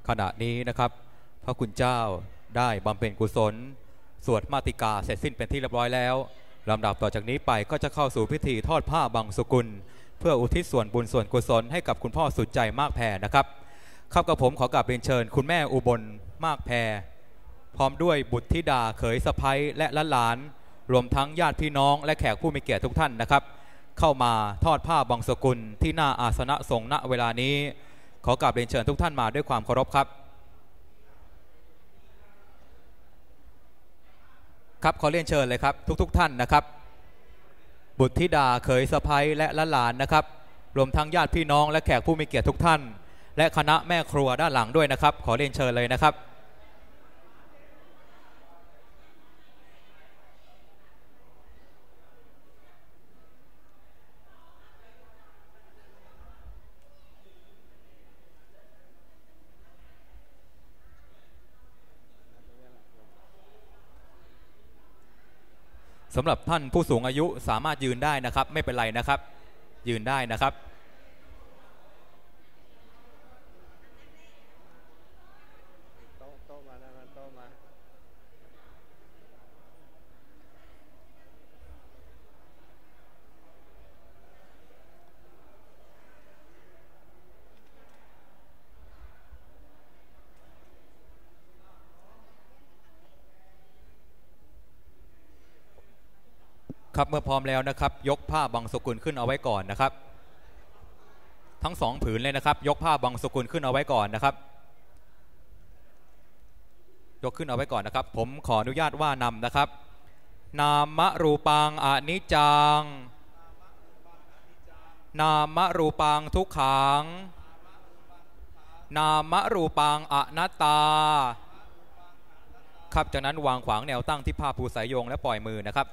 ขณะนี้นะครับพระคุณเจ้าได้บำเพ็ญกุศลสวดมาติกาเสร็จสิ้นเป็นที่เรียบร้อยแล้วลำดับต่อจากนี้ไปก็จะเข้าสู่พิธีทอดผ้าบังสุกุลเพื่ออุทิศส่วนบุญส่วนกุศลให้กับคุณพ่อสุดใจมากแพรนะครับข้ากับผมขอกราบเรียนเชิญคุณแม่อุบลมากแพรพร้อมด้วยบุตรธิดาเขยสะใภ้และหลานรวมทั้งญาติพี่น้องและแขกผู้มีเกียรติทุกท่านนะครับเข้ามาทอดผ้าบังสุกุลที่หน้าอาสนะสงฆ์ณเวลานี้ขอกราบเรียนเชิญทุกท่านมาด้วยความเคารพครับครับขอเรียนเชิญเลยครับทุกๆ ท, ท่านนะครับบุตรธิดาเขยสะใภ้และหลานนะครับรวมทั้งญาติพี่น้องและแขกผู้มีเกียรติทุกท่านและคณะแม่ครัวด้านหลังด้วยนะครับขอเรียนเชิญเลยนะครับสำหรับท่านผู้สูงอายุสามารถยืนได้นะครับไม่เป็นไรนะครับยืนได้นะครับโต๊ะโต๊ะมาแล้วโต๊ะมาครับเมื่อพร้อมแล้วนะครับยกผ้าบังสุกุลขึ้นเอาไว้ก่อนนะครับทั้งสองผืนเลยนะครับยกผ้าบังสุกุลขึ้นเอาไว้ก่อนนะครับยกขึ้นเอาไว้ก่อนนะครับผมขออนุญาตว่านำนะครับนามรูปังอนิจจังนามรูปังทุกขังนามรูปังอนัตตาครับจากนั้นวางขวางแนวตั้งที่ผ้าปูสายโยงและปล่อยมือนะครับ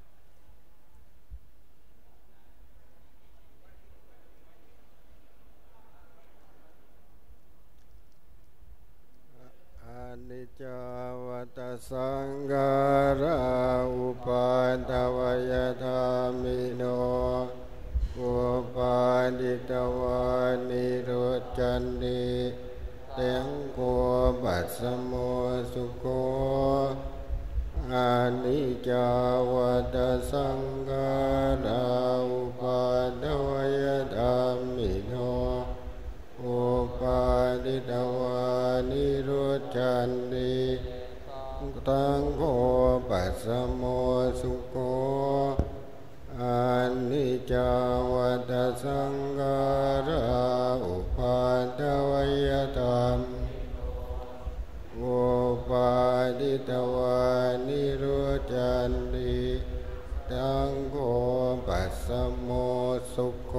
อนิจจวัตสังขาราอุปาทวยธามิโนอุปาทิตวานิโรธจันติเตงโกปัสสโมสุโขอนิจจวัตสังขาราอุปาทวยธามิโนอุปาทิตวานิโรธจันติตังโฆปัสสโมสุโขอนิจจวัตสังขาราอุปาทวยธรรมอุปาทิตวานิโรธจันติตังโฆปัสสโมสุโข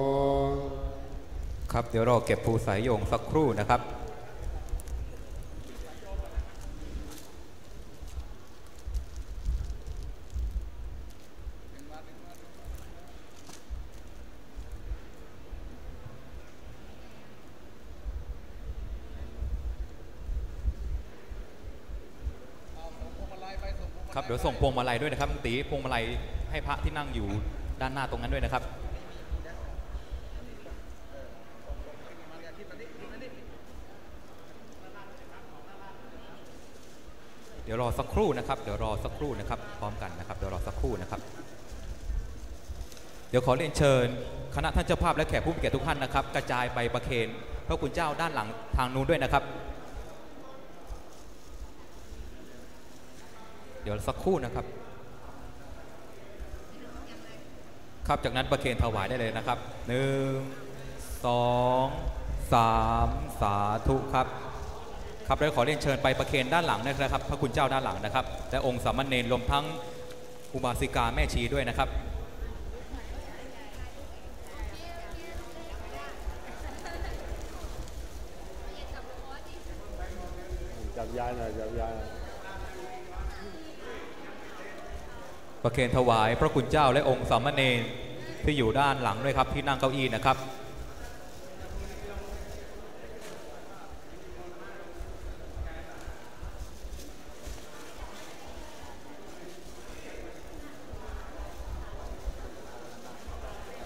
ครับเดี๋ยวเราเก็บภูสายโยงสักครู่นะครับครับเดี๋ยวส่งพวงมาลัยด้วยนะครับตีพวงมาลัยให้พระที่นั่งอยู่ด้านหน้าตรงนั้นด้วยนะครับเดี๋ยวรอสักครู่นะครับเดี๋ยวรอสักครู่นะครับพร้อมกันนะครับเดี๋ยวรอสักครู่นะครับเดี๋ยวขอเรียนเชิญคณะท่านเจ้าภาพและแขกผู้มีเกียรติทุกท่านนะครับกระจายไปประเคนพระคุณเจ้าด้านหลังทางนู้นด้วยนะครับเดี๋ยวสักครู่นะครับครับจากนั้นประเคนถวายได้เลยนะครับหนึ่งสองสามสาธุครับครับแล้วขอเรียนเชิญไปประเคนด้านหลังนะครับพระคุณเจ้าด้านหลังนะครับและองค์สามเณรรวมทั้งอุบาสิกาแม่ชีด้วยนะครับจับยายหน่อยจับยายประเคนถวายพระคุณเจ้าและองค์สามเณรที่อยู่ด้านหลังด้วยครับที่นั่งเก้าอี้นะครับ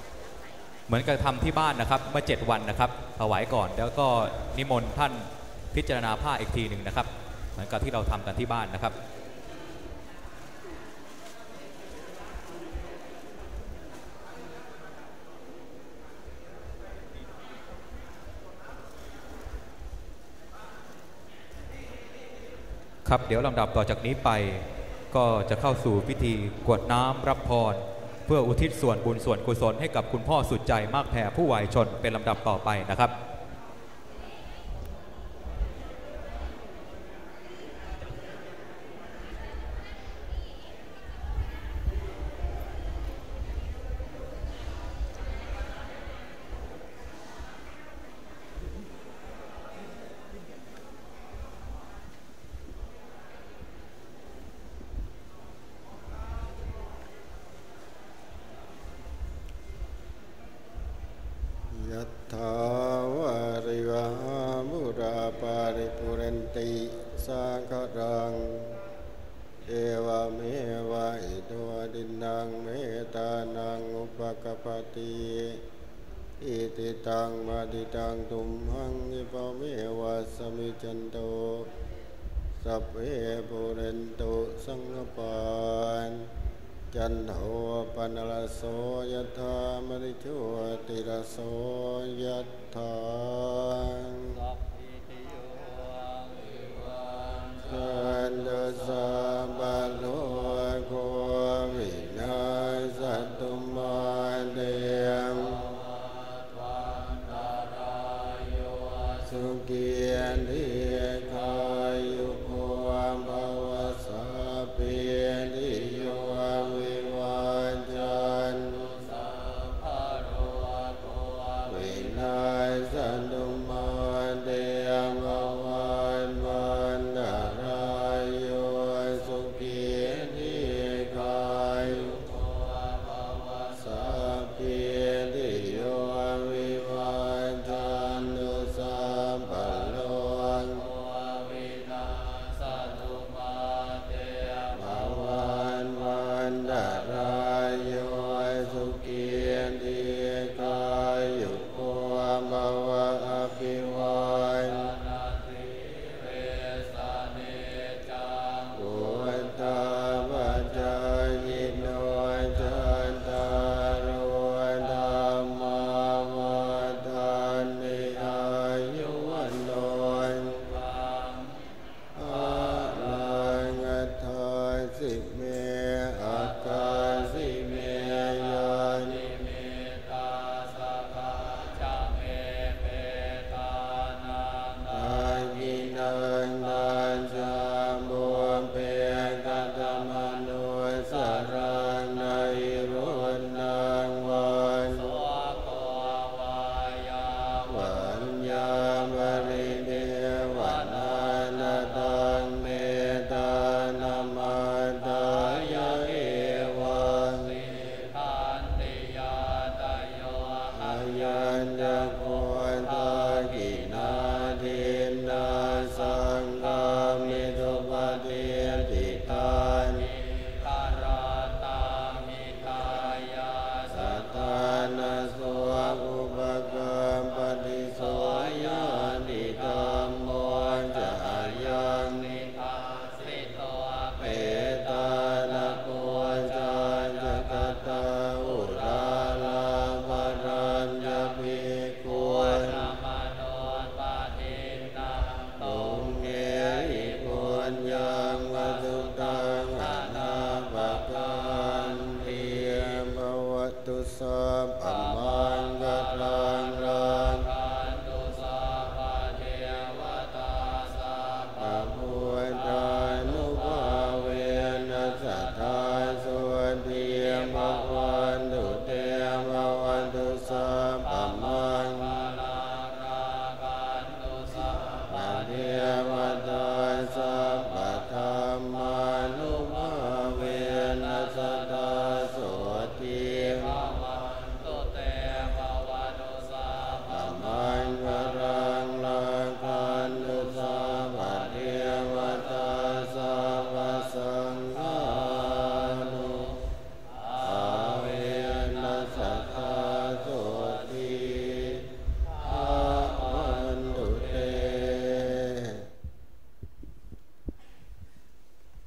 เหมือนกับทำที่บ้านนะครับเมื่อเจ็ดวันนะครับถวายก่อนแล้วก็นิมนต์ท่านพิจารณาผ้าอีกทีหนึ่งนะครับเหมือนกับที่เราทำกันที่บ้านนะครับครับเดี๋ยวลำดับต่อจากนี้ไปก็จะเข้าสู่พิธีกรวดน้ำรับพรเพื่ออุทิศส่วนบุญส่วนกุศลให้กับคุณพ่อสุดใจมากแผ่ผู้วัยชนเป็นลำดับต่อไปนะครับยัตถาวาริวหามุราปาริปุเรนติสาครังเอวเมวะอิโตดินังเมตานังอุปกปติอิติตังมาติตังตุมหังอิปะเมวะสมิจันโตสัพเพปุเรนตุสังฆปานจันโทปนรโสยถามริโชติรโสยถาสันโดสาบาโลโควินาสตุมาเดมสุขีนิคายุโภภวสาปินิโยวิวัจจันวินาสตุมาเดมวันวันดารายโยสุขีนิคายุโภภวสาปินิโยวิวัจจันตุสัพพะโลก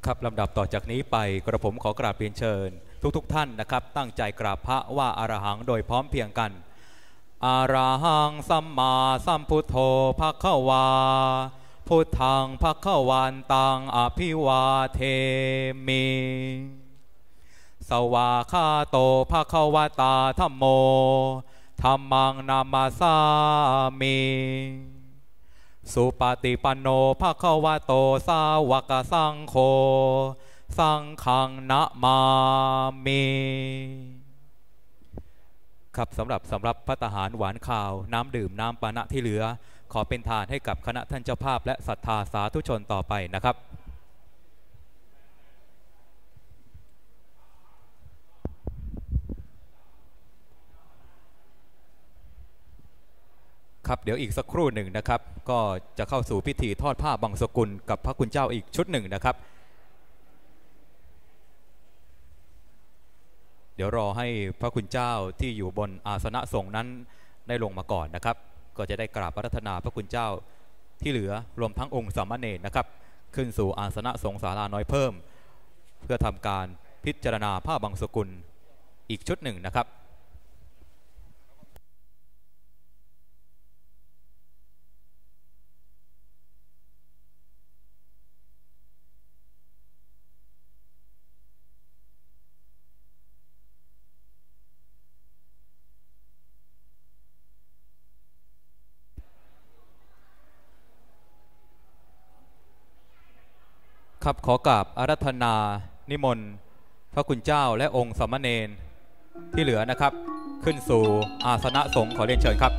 ครับลำดับต่อจากนี้ไปกระผมขอกราบเรียนเชิญทุกๆ ท่านนะครับตั้งใจกราบพระว่าอรหังโดยพร้อมเพียงกันอรหังสัมมาสัมพุทโธภควาพุทธังภควันตังอภิวาเทมิสวาคาโตภควตาธัมโมธัมมังนามาสามิสุปฏิปันโนภควโตสาวกสังโฆสังฆังนะมามิครับสำหรับสำหรับภัตตาหารหวานข้าวน้ำดื่มน้ำปานะที่เหลือขอเป็นทานให้กับคณะท่านเจ้าภาพและศรัทธาสาธุชนต่อไปนะครับครับเดี๋ยวอีกสักครู่หนึ่งนะครับก็จะเข้าสู่พิธีทอดผ้าบังสกุลกับพระคุณเจ้าอีกชุดหนึ่งนะครับเดี๋ยวรอให้พระคุณเจ้าที่อยู่บนอาสนะสงฆ์นั้นได้ลงมาก่อนนะครับก็จะได้กราบพระรัตนาพระคุณเจ้าที่เหลือรวมทั้งองค์สามเณรนะครับขึ้นสู่อาสนะสงฆ์ศาลาน้อยเพิ่มเพื่อทำการพิจารณาผ้าบังสกุลอีกชุดหนึ่งนะครับครับขอกราบอาราธนานิมนต์พระคุณเจ้าและองค์สามเณรที่เหลือนะครับขึ้นสู่อาสนะสงฆ์ขอเรียนเชิญครับ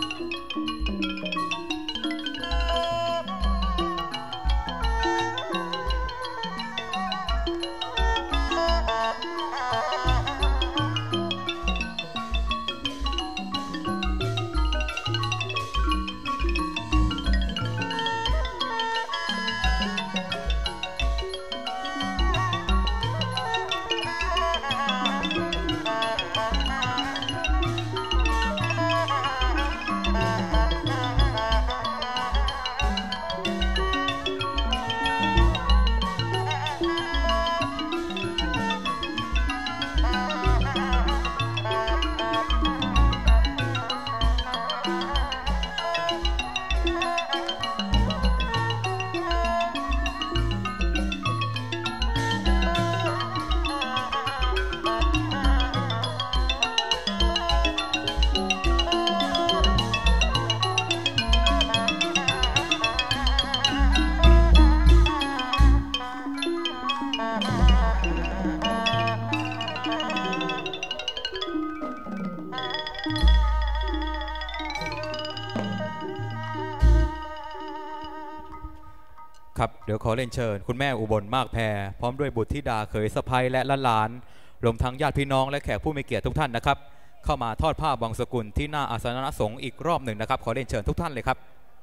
ครับเดี๋ยวขอเรียนเชิญคุณแม่อุบลมากแพรพร้อมด้วยบุตรธิดาเขยสะใภ้และหลานรวมทั้งญาติพี่น้องและแขกผู้มีเกียรติทุกท่านนะครับเข้ามาทอดผ้าบังสกุลที่หน้าอาสนะสงฆ์อีกรอบหนึ่งนะครับขอเรียนเชิญทุกท่านเลยครับ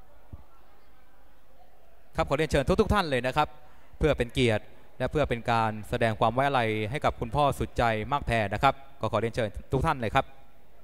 ครับขอเรียนเชิญทุกทุกท่านเลยนะครับเพื่อเป็นเกียรติและเพื่อเป็นการแสดงความไว้อาลัยให้กับคุณพ่อสุดใจมากแพรนะครับก็ขอเรียนเชิญทุกท่านเลยครับ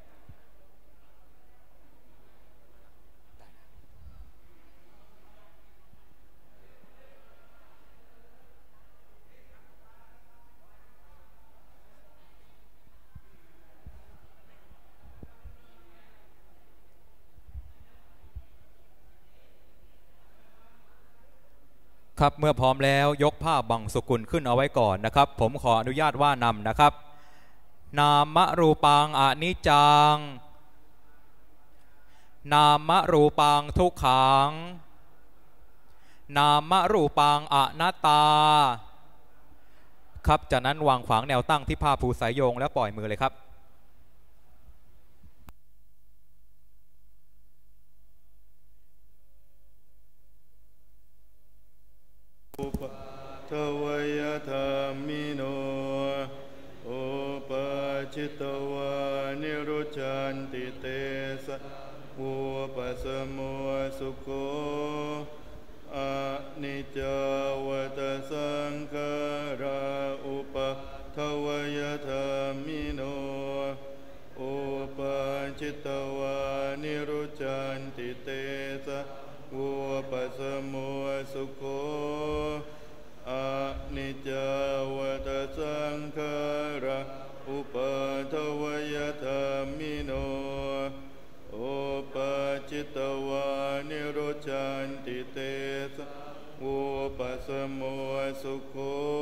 ครับเมื่อพร้อมแล้วยกผ้าบังสกุลขึ้นเอาไว้ก่อนนะครับผมขออนุญาตว่านำนะครับนามรูปังอนิจจังนามรูปังทุกขังนามรูปังอนัตตาครับจากนั้นวางขวางแนวตั้งที่ผ้าภูสายโยงแล้วปล่อยมือเลยครับอุปทวยธรรมิโนอุปจิตวานิรุจันติเตสะอุปสมุสุโขอนิจจวัตสังขาราอุปทวยธรรมิโนอุปจิตวานิรุจันติเตสะอุปสมุสุโขอนินิจจาวตสังขาราอุปาทวยธรรมิโนโอปาจิตวานิโรจันติเตสะอุปสมโมสุโข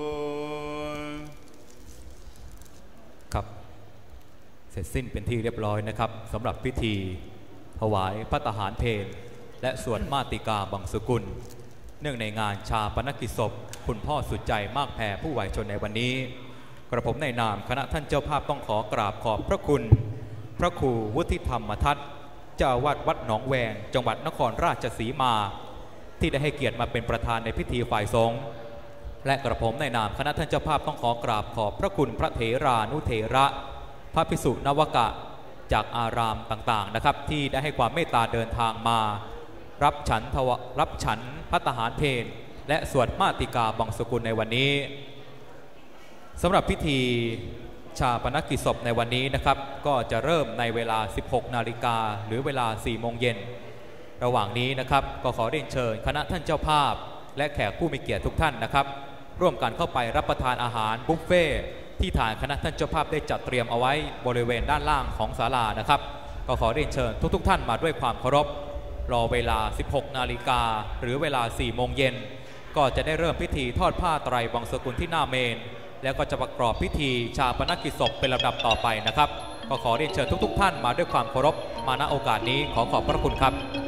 ครับเสร็จสิ้นเป็นที่เรียบร้อยนะครับสำหรับพิธีถวายพระทหารเพลและสวดมาติกาบังสุกุลเนื่องในงานชาปนกิจศพคุณพ่อสุดใจมากแผ่ผู้ไหวชนในวันนี้กระผมในนามคณะท่านเจ้าภาพต้องขอกราบขอบพระคุณพระครูวุฒิธรรมทัตเจ้าอาวาสวัดหนองแวงจังหวัดนครราชสีมาที่ได้ให้เกียรติมาเป็นประธานในพิธีฝ่ายสงฆ์และกระผมในนามคณะท่านเจ้าภาพต้องขอกราบขอบพระคุณพระเถรานุเถระพระภิกษุนวกะจากอารามต่างๆนะครับที่ได้ให้ความเมตตาเดินทางมารับฉันทวรับฉันพระทหารเพลและสวดมาติกาบังสุกุลในวันนี้สำหรับพิธีชาปนกิจศพในวันนี้นะครับก็จะเริ่มในเวลา สิบหกนาฬิกาหรือเวลา สี่โมงเย็นระหว่างนี้นะครับก็ขอเรียนเชิญคณะท่านเจ้าภาพและแขกผู้มีเกียรติทุกท่านนะครับร่วมกันเข้าไปรับประทานอาหารบุฟเฟ่ที่ทางคณะท่านเจ้าภาพได้จัดเตรียมเอาไว้บริเวณด้านล่างของศาลานะครับก็ขอเรียนเชิญทุกๆท่านมาด้วยความเคารพรอเวลา สิบหกนาฬิกาหรือเวลา สี่โมงเย็นก็จะได้เริ่มพิธีทอดผ้าไตรบังสุกุลที่หน้าเมนแล้วก็จะประกอบพิธีชาปนกิจศพเป็นลำดับต่อไปนะครับก็ขอเรียนเชิญทุกๆท่านมาด้วยความเคารพมาณโอกาสนี้ขอขอบพระคุณครับ